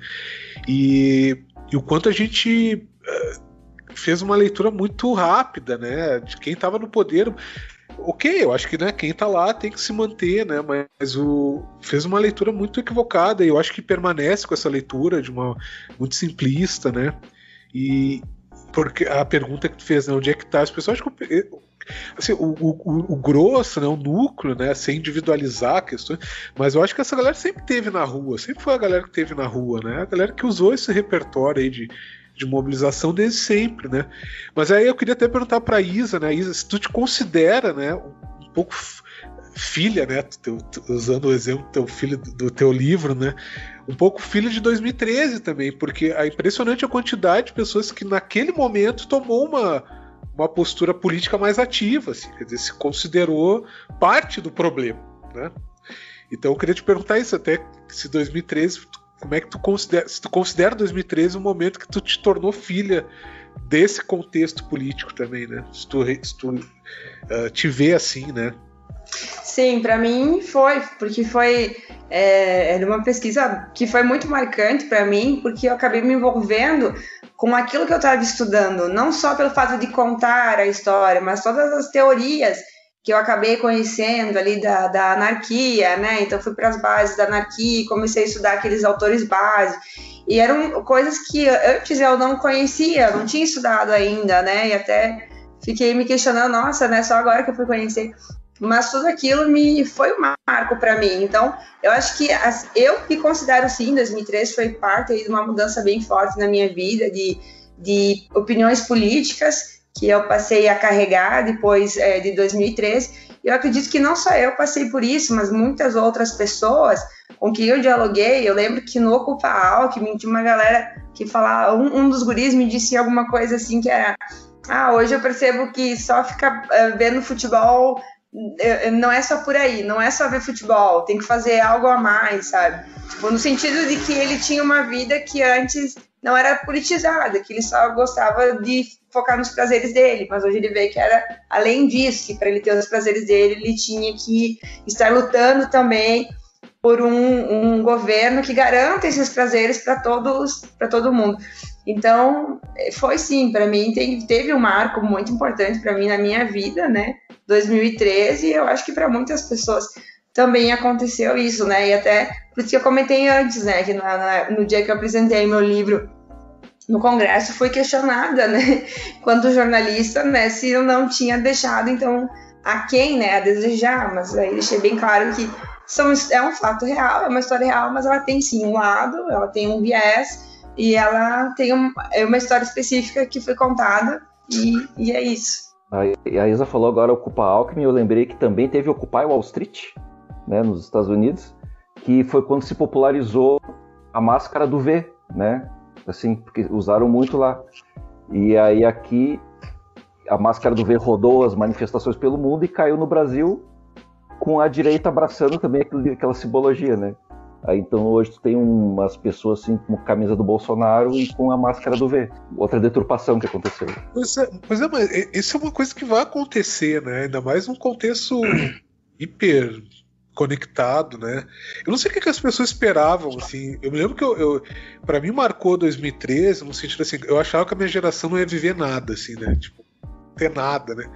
E, e o quanto a gente uh, fez uma leitura muito rápida, né? De quem estava no poder. Ok, eu acho que, né, quem está lá tem que se manter, né? Mas o fez uma leitura muito equivocada e eu acho que permanece com essa leitura de uma muito simplista, né? E porque a pergunta que tu fez, né, onde é que tá as pessoas, acho que assim, o, o, o grosso, né, o núcleo, né, sem individualizar questões, mas eu acho que essa galera sempre teve na rua, sempre foi a galera que teve na rua, né, a galera que usou esse repertório aí de, de mobilização desde sempre, né. Mas aí eu queria até perguntar para Isa, né, Isa, se tu te considera, né, um pouco filha, né? Teu, usando o exemplo do teu filho do teu livro, né? Um pouco filha de dois mil e treze também, porque é impressionante a quantidade de pessoas que naquele momento tomou uma, uma postura política mais ativa, assim, quer dizer, se considerou parte do problema, né? Então eu queria te perguntar isso, até se dois mil e treze, como é que tu considera, se tu considera dois mil e treze um momento que tu te tornou filha desse contexto político também, né? Se tu, se tu uh, te vê assim, né? Sim, para mim foi, porque foi é, era uma pesquisa que foi muito marcante para mim, porque eu acabei me envolvendo com aquilo que eu estava estudando, não só pelo fato de contar a história, mas todas as teorias que eu acabei conhecendo ali da, da anarquia, né? Então fui para as bases da anarquia, comecei a estudar aqueles autores base, e eram coisas que antes eu não conhecia, não tinha estudado ainda, né? E até fiquei me questionando, nossa, né? Só agora que eu fui conhecer. Mas tudo aquilo me foi um marco para mim. Então, eu acho que as, eu me considero sim, dois mil e treze foi parte aí de uma mudança bem forte na minha vida, de, de opiniões políticas que eu passei a carregar depois é, de dois mil e treze. Eu acredito que não só eu passei por isso, mas muitas outras pessoas com quem eu dialoguei. Eu lembro que no Ocupa Alckmin tinha uma galera que falava, um, um dos guris me disse alguma coisa assim que era, ah, hoje eu percebo que só ficar uh, vendo futebol não é só por aí, não é só ver futebol, tem que fazer algo a mais, sabe? Tipo, no sentido de que ele tinha uma vida que antes não era politizada, que ele só gostava de focar nos prazeres dele, mas hoje ele vê que era além disso, que para ele ter os prazeres dele, ele tinha que estar lutando também por um, um governo que garanta esses prazeres para todos, para todo mundo. Então, foi sim, para mim tem, teve um marco muito importante para mim na minha vida, né? dois mil e treze, e eu acho que para muitas pessoas também aconteceu isso, né? E até por isso que eu comentei antes, né? Que na, na, no dia que eu apresentei meu livro no Congresso, fui questionada, né? Quanto jornalista, né? Se eu não tinha deixado, então, a quem, né? A desejar, mas aí deixei bem claro que são, é um fato real, é uma história real, mas ela tem sim um lado, ela tem um viés, e ela tem um, é uma história específica que foi contada, e, e é isso. A Isa falou agora Occupy Alckmin, eu lembrei que também teve Occupy Wall Street, né, nos Estados Unidos, que foi quando se popularizou a máscara do V, né, assim, porque usaram muito lá. E aí aqui a máscara do V rodou as manifestações pelo mundo e caiu no Brasil com a direita abraçando também aquela simbologia, né. Aí, então hoje tu tem umas pessoas assim com a camisa do Bolsonaro e com a máscara do V. Outra deturpação que aconteceu. Pois é, pois é, mas isso é uma coisa que vai acontecer, né? Ainda mais num contexto hiper conectado, né? Eu não sei o que, que as pessoas esperavam, assim. Eu me lembro que eu, eu para mim marcou dois mil e treze no sentido assim, eu achava que a minha geração não ia viver nada, assim, né? Tipo, não ter nada, né?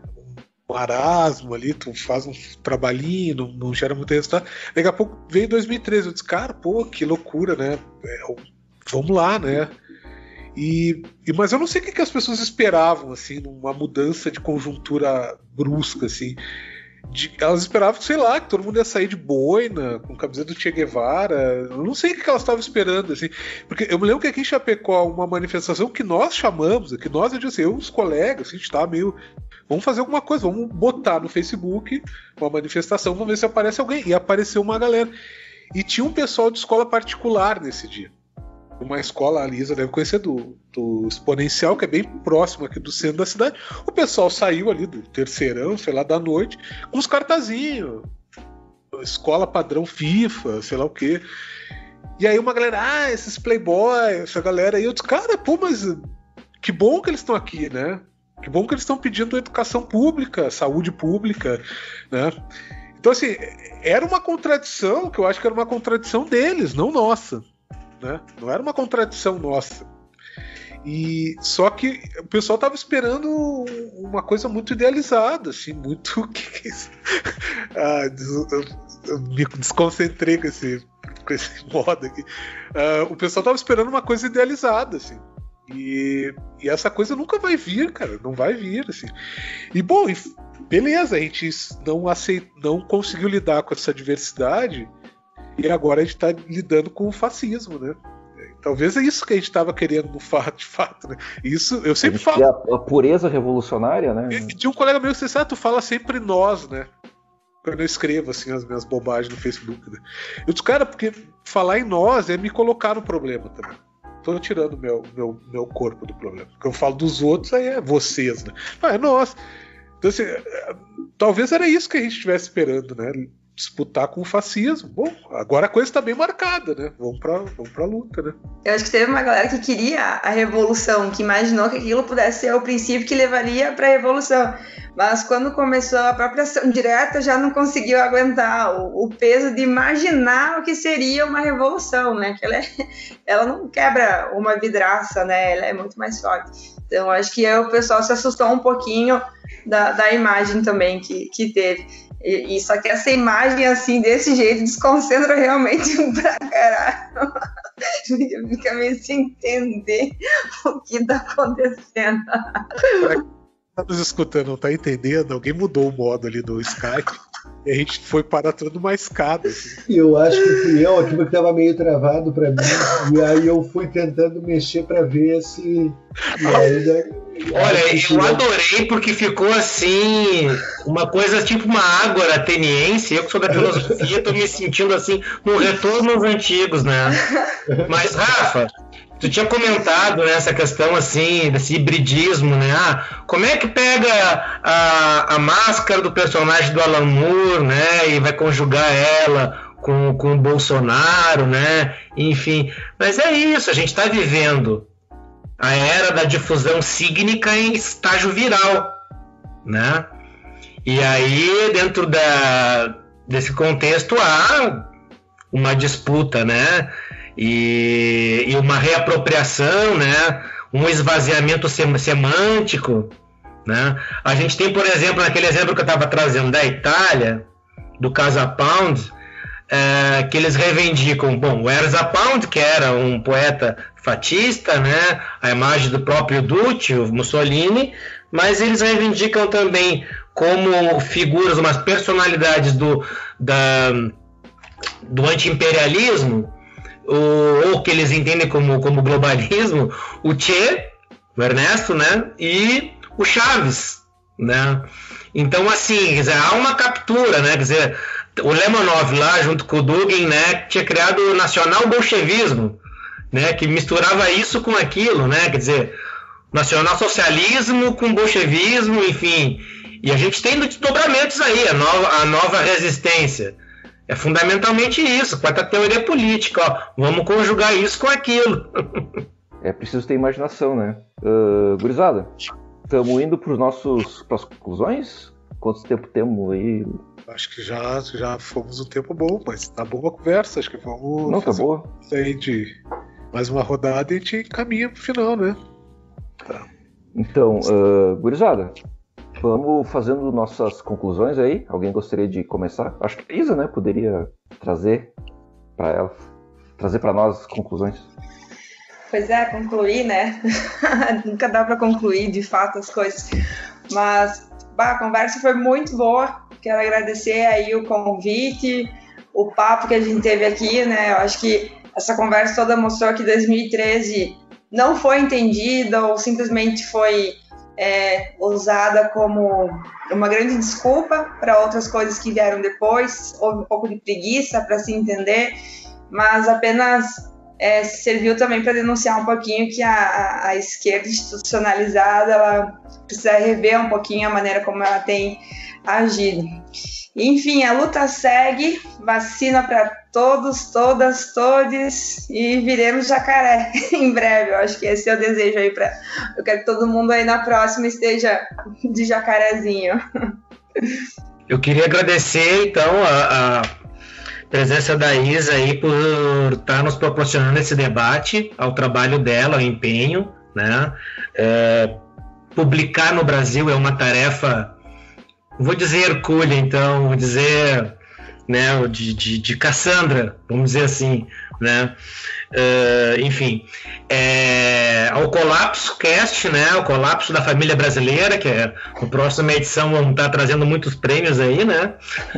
Marasmo ali, tu faz um trabalhinho, não, não gera muito resultado. Daqui a pouco veio dois mil e treze, eu disse, cara, pô, que loucura, né? É, vamos lá, né? E, e, mas eu não sei o que, que as pessoas esperavam, assim, numa mudança de conjuntura brusca, assim. De, elas esperavam, sei lá, que todo mundo ia sair de boina, com camiseta do Che Guevara. Eu não sei o que, que elas estavam esperando, assim. Porque eu me lembro que aqui em Chapecó, uma manifestação que nós chamamos, que nós, eu disse, eu e os colegas, a gente tava meio... Vamos fazer alguma coisa, vamos botar no Facebook uma manifestação, vamos ver se aparece alguém. E apareceu uma galera. E tinha um pessoal de escola particular nesse dia. Uma escola, a Lisa deve conhecer, do, do Exponencial, que é bem próximo aqui do centro da cidade. O pessoal saiu ali do terceirão, sei lá, da noite, com uns cartazinhos. Escola padrão FIFA, sei lá o quê. E aí uma galera, ah, esses playboy, essa galera aí. Eu disse, cara, pô, mas que bom que eles estão aqui, né? Que bom que eles estão pedindo educação pública, saúde pública, né? Então, assim, era uma contradição, que eu acho que era uma contradição deles, não nossa, né? Não era uma contradição nossa. E só que o pessoal estava esperando uma coisa muito idealizada, assim, muito... ah, eu me desconcentrei com esse, com esse modo aqui. Uh, o pessoal estava esperando uma coisa idealizada, assim. E, e essa coisa nunca vai vir, cara, não vai vir, assim. E bom, beleza, a gente não aceit, não conseguiu lidar com essa diversidade e agora a gente tá lidando com o fascismo, né? Talvez é isso que a gente estava querendo no fato, de fato, né? Isso, eu sempre falo. A, a pureza revolucionária, né? E, tinha um colega meu que disse, ah, tu fala sempre nós, né? quando eu escrevo assim, as minhas bobagens no Facebook. Né? Eu disse, cara, porque falar em nós é me colocar no problema também. Tô tirando meu, meu, meu corpo do problema. Porque eu falo dos outros, aí é vocês, né? Ah, é nós. Então, assim, talvez era isso que a gente estivesse esperando, né? Disputar com o fascismo. Bom, agora a coisa está bem marcada, né? Vamos para vamos pra luta, né? Eu acho que teve uma galera que queria a revolução, que imaginou que aquilo pudesse ser o princípio que levaria para a revolução. Mas quando começou a própria ação direta, já não conseguiu aguentar o, o peso de imaginar o que seria uma revolução, né? Que ela, é, ela não quebra uma vidraça, né? Ela é muito mais forte. Então, acho que o pessoal se assustou um pouquinho da, da imagem também que, que teve. E, e só que essa imagem, assim, desse jeito, desconcentra realmente pra caralho. Fica meio sem entender o que tá acontecendo. Tá nos escutando, não tá entendendo? Alguém mudou o modo ali do Skype e a gente foi parar tudo uma escada. Assim. Eu acho que fui eu aqui porque tava meio travado pra mim. E aí eu fui tentando mexer pra ver se. E aí, né? Olha, eu adorei porque ficou assim, uma coisa tipo uma ágora ateniense. Eu que sou da filosofia, tô me sentindo assim, num retorno aos antigos, né? Mas, Rafa, tu tinha comentado, né, essa questão assim, desse hibridismo, né? Ah, como é que pega a, a máscara do personagem do Alan Moore, né, e vai conjugar ela com, com o Bolsonaro, né? Enfim, mas é isso, a gente tá vivendo a era da difusão sígnica em estágio viral, né? E aí, dentro da, desse contexto, há uma disputa, né? E, e uma reapropriação, né? Um esvaziamento sem, semântico, né? A gente tem, por exemplo, naquele exemplo que eu estava trazendo da Itália, do Casa Pound, é, que eles reivindicam, bom, o Erza Pound, que era um poeta fatista, né, a imagem do próprio Duce, o Mussolini, mas eles reivindicam também como figuras, umas personalidades do, da, do anti-imperialismo, ou, ou que eles entendem como, como globalismo, o Che, o Ernesto, né, e o Chaves, né. Então, assim, quer dizer, há uma captura, né, quer dizer, o Lemonov lá, junto com o Dugin, né, tinha criado o nacional-bolchevismo, né, que misturava isso com aquilo, né, quer dizer, nacional-socialismo com bolchevismo, enfim, e a gente tem desdobramentos aí, a nova, a nova resistência. É fundamentalmente isso, quarta teoria política, ó, vamos conjugar isso com aquilo. É preciso ter imaginação, né? Uh, gurizada, estamos indo para os nossos para as conclusões? Quanto tempo temos aí? Acho que já, já fomos um tempo bom, mas tá boa a conversa. Acho que vamos Não, tá boa. Isso aí de mais uma rodada e a gente caminha pro final, né? Tá. Então, uh, gurizada, vamos fazendo nossas conclusões aí. Alguém gostaria de começar? Acho que a Isa, né, poderia trazer para ela, trazer para nós as conclusões. Pois é, concluir, né? Nunca dá para concluir de fato as coisas. Mas bah, a conversa foi muito boa. Quero agradecer aí o convite, o papo que a gente teve aqui, né? Eu acho que essa conversa toda mostrou que dois mil e treze não foi entendida ou simplesmente foi é, usada como uma grande desculpa para outras coisas que vieram depois. Houve um pouco de preguiça para se entender, mas apenas é, serviu também para denunciar um pouquinho que a, a, a esquerda institucionalizada ela precisa rever um pouquinho a maneira como ela tem agido. Enfim, a luta segue, vacina para todos, todas, todes e viremos jacaré em breve. Eu acho que esse é o desejo aí para. Eu quero que todo mundo aí na próxima esteja de jacarezinho. Eu queria agradecer então a, a presença da Isa aí por estar nos proporcionando esse debate, ao trabalho dela, ao empenho, né? É, publicar no Brasil é uma tarefa, vou dizer hercúlea, então, vou dizer, né, de, de, de Cassandra, vamos dizer assim, né? Uh, enfim, é, ao Colapso Cast, né? O Colapso da Família Brasileira, que é na próxima edição vamos estar trazendo muitos prêmios aí, né?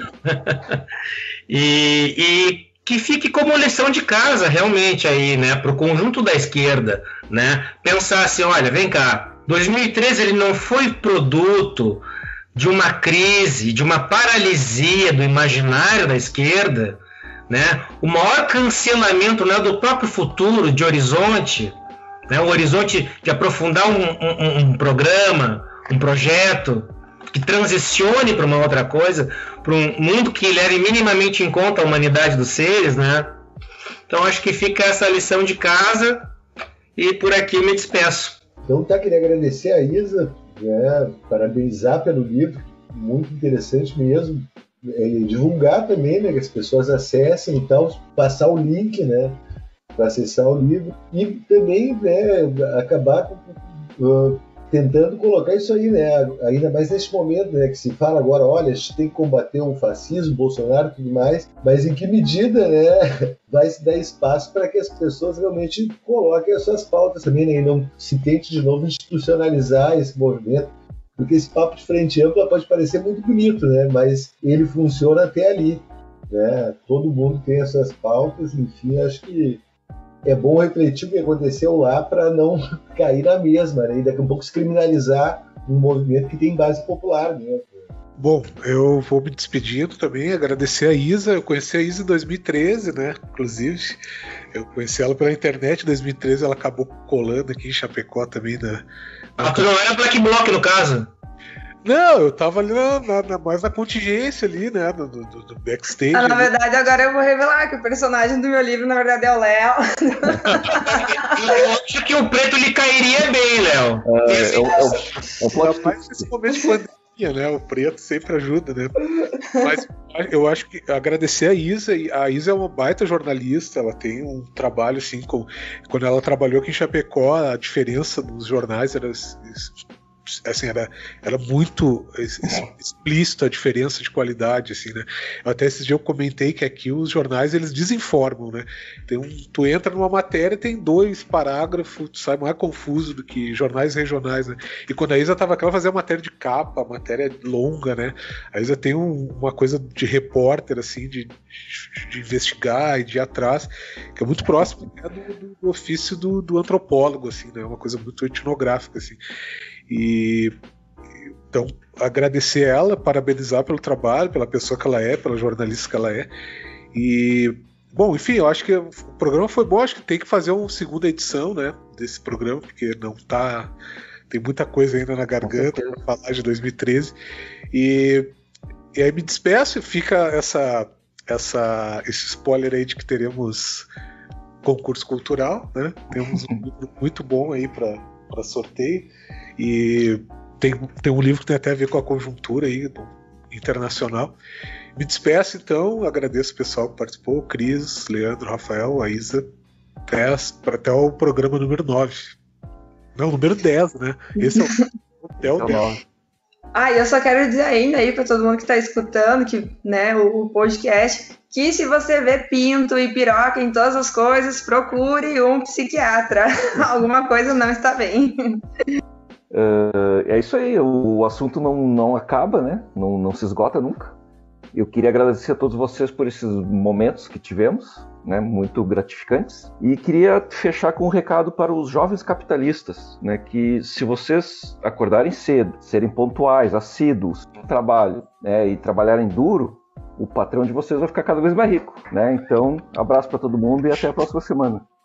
e, e que fique como lição de casa realmente aí, né? Para o conjunto da esquerda, né? Pensar assim, olha, vem cá, dois mil e treze ele não foi produto de uma crise, de uma paralisia do imaginário da esquerda, né? O maior cancelamento, né, do próprio futuro, de horizonte, né? O horizonte de aprofundar um, um, um programa, um projeto que transicione para uma outra coisa, para um mundo que leve minimamente em conta a humanidade dos seres, né? Então acho que fica essa lição de casa e por aqui eu me despeço. Então tá, queria agradecer a Isa, né, parabenizar pelo livro, muito interessante mesmo, e divulgar também, né, que as pessoas acessem e tal, passar o link, né, para acessar o livro e também, né, acabar com, uh, tentando colocar isso aí, né, ainda mais nesse momento, né, que se fala agora, olha, a gente tem que combater o fascismo, Bolsonaro e tudo mais, mas em que medida, né, vai se dar espaço para que as pessoas realmente coloquem as suas pautas também, né, e não se tente de novo institucionalizar esse movimento, porque esse papo de frente ampla pode parecer muito bonito, né, mas ele funciona até ali, né, todo mundo tem as suas pautas, enfim, acho que é bom refletir o que aconteceu lá para não cair na mesma, né? E daqui a pouco se criminalizar um movimento que tem base popular, né? Bom, eu vou me despedindo também, agradecer a Isa. Eu conheci a Isa em dois mil e treze, né? Inclusive, eu conheci ela pela internet em dois mil e treze, ela acabou colando aqui em Chapecó também. Na... Ah, tu não era Black Bloc, no caso? Não, eu tava ali na, na, na, mais na contingência ali, né, do, do, do backstage. Ah, na ali. verdade, agora eu vou revelar que o personagem do meu livro, na verdade, é o Léo. Eu acho que o preto lhe cairia bem, Léo. É, é, é, é, é o plot mais nesse momento de pandemia, né, o preto sempre ajuda, né. Mas eu acho que agradecer a Isa, a Isa é uma baita jornalista, ela tem um trabalho assim, com, quando ela trabalhou aqui em Chapecó, a diferença dos jornais era... assim, era, era muito explícito a diferença de qualidade, assim, né? Até esses dias eu comentei que aqui os jornais, eles desinformam, né? Tem um, tu entra numa matéria, tem dois parágrafos, tu sai mais confuso do que jornais regionais, né? E quando a Isa tava aqui, ela fazia matéria de capa, matéria longa, né? A Isa tem um, uma coisa de repórter, assim, de, de, de investigar e de ir atrás, que é muito próximo, né, do, do ofício do, do antropólogo, assim, né? Uma coisa muito etnográfica, assim. E então agradecer ela, parabenizar pelo trabalho, pela pessoa que ela é, pela jornalista que ela é. E bom, enfim, eu acho que o programa foi bom, acho que tem que fazer uma segunda edição, né, desse programa, porque não tá, tem muita coisa ainda na garganta para falar de dois mil e treze. E, e aí me despeço, fica essa essa esse spoiler aí de que teremos concurso cultural, né? Temos um livro muito bom aí para para sorteio. E tem, tem um livro que tem até a ver com a conjuntura aí, do, internacional. Me despeço então, agradeço o pessoal que participou, Cris, Leandro, Rafael, a Isa, até, até o programa número nove. Não, número dez, né? Esse é o, até o dez. Ah, eu só quero dizer ainda aí para todo mundo que está escutando, que, né, o, o podcast, que se você vê pinto e piroca em todas as coisas, procure um psiquiatra. Alguma coisa não está bem. Uh, é isso aí, o, o assunto não, não acaba, né? Não, não se esgota nunca. Eu queria agradecer a todos vocês por esses momentos que tivemos, né? Muito gratificantes. E queria fechar com um recado para os jovens capitalistas, né? Que se vocês acordarem cedo, serem pontuais, assíduos no trabalho, né? E trabalharem duro, o patrão de vocês vai ficar cada vez mais rico, né? Então, abraço para todo mundo e até a próxima semana.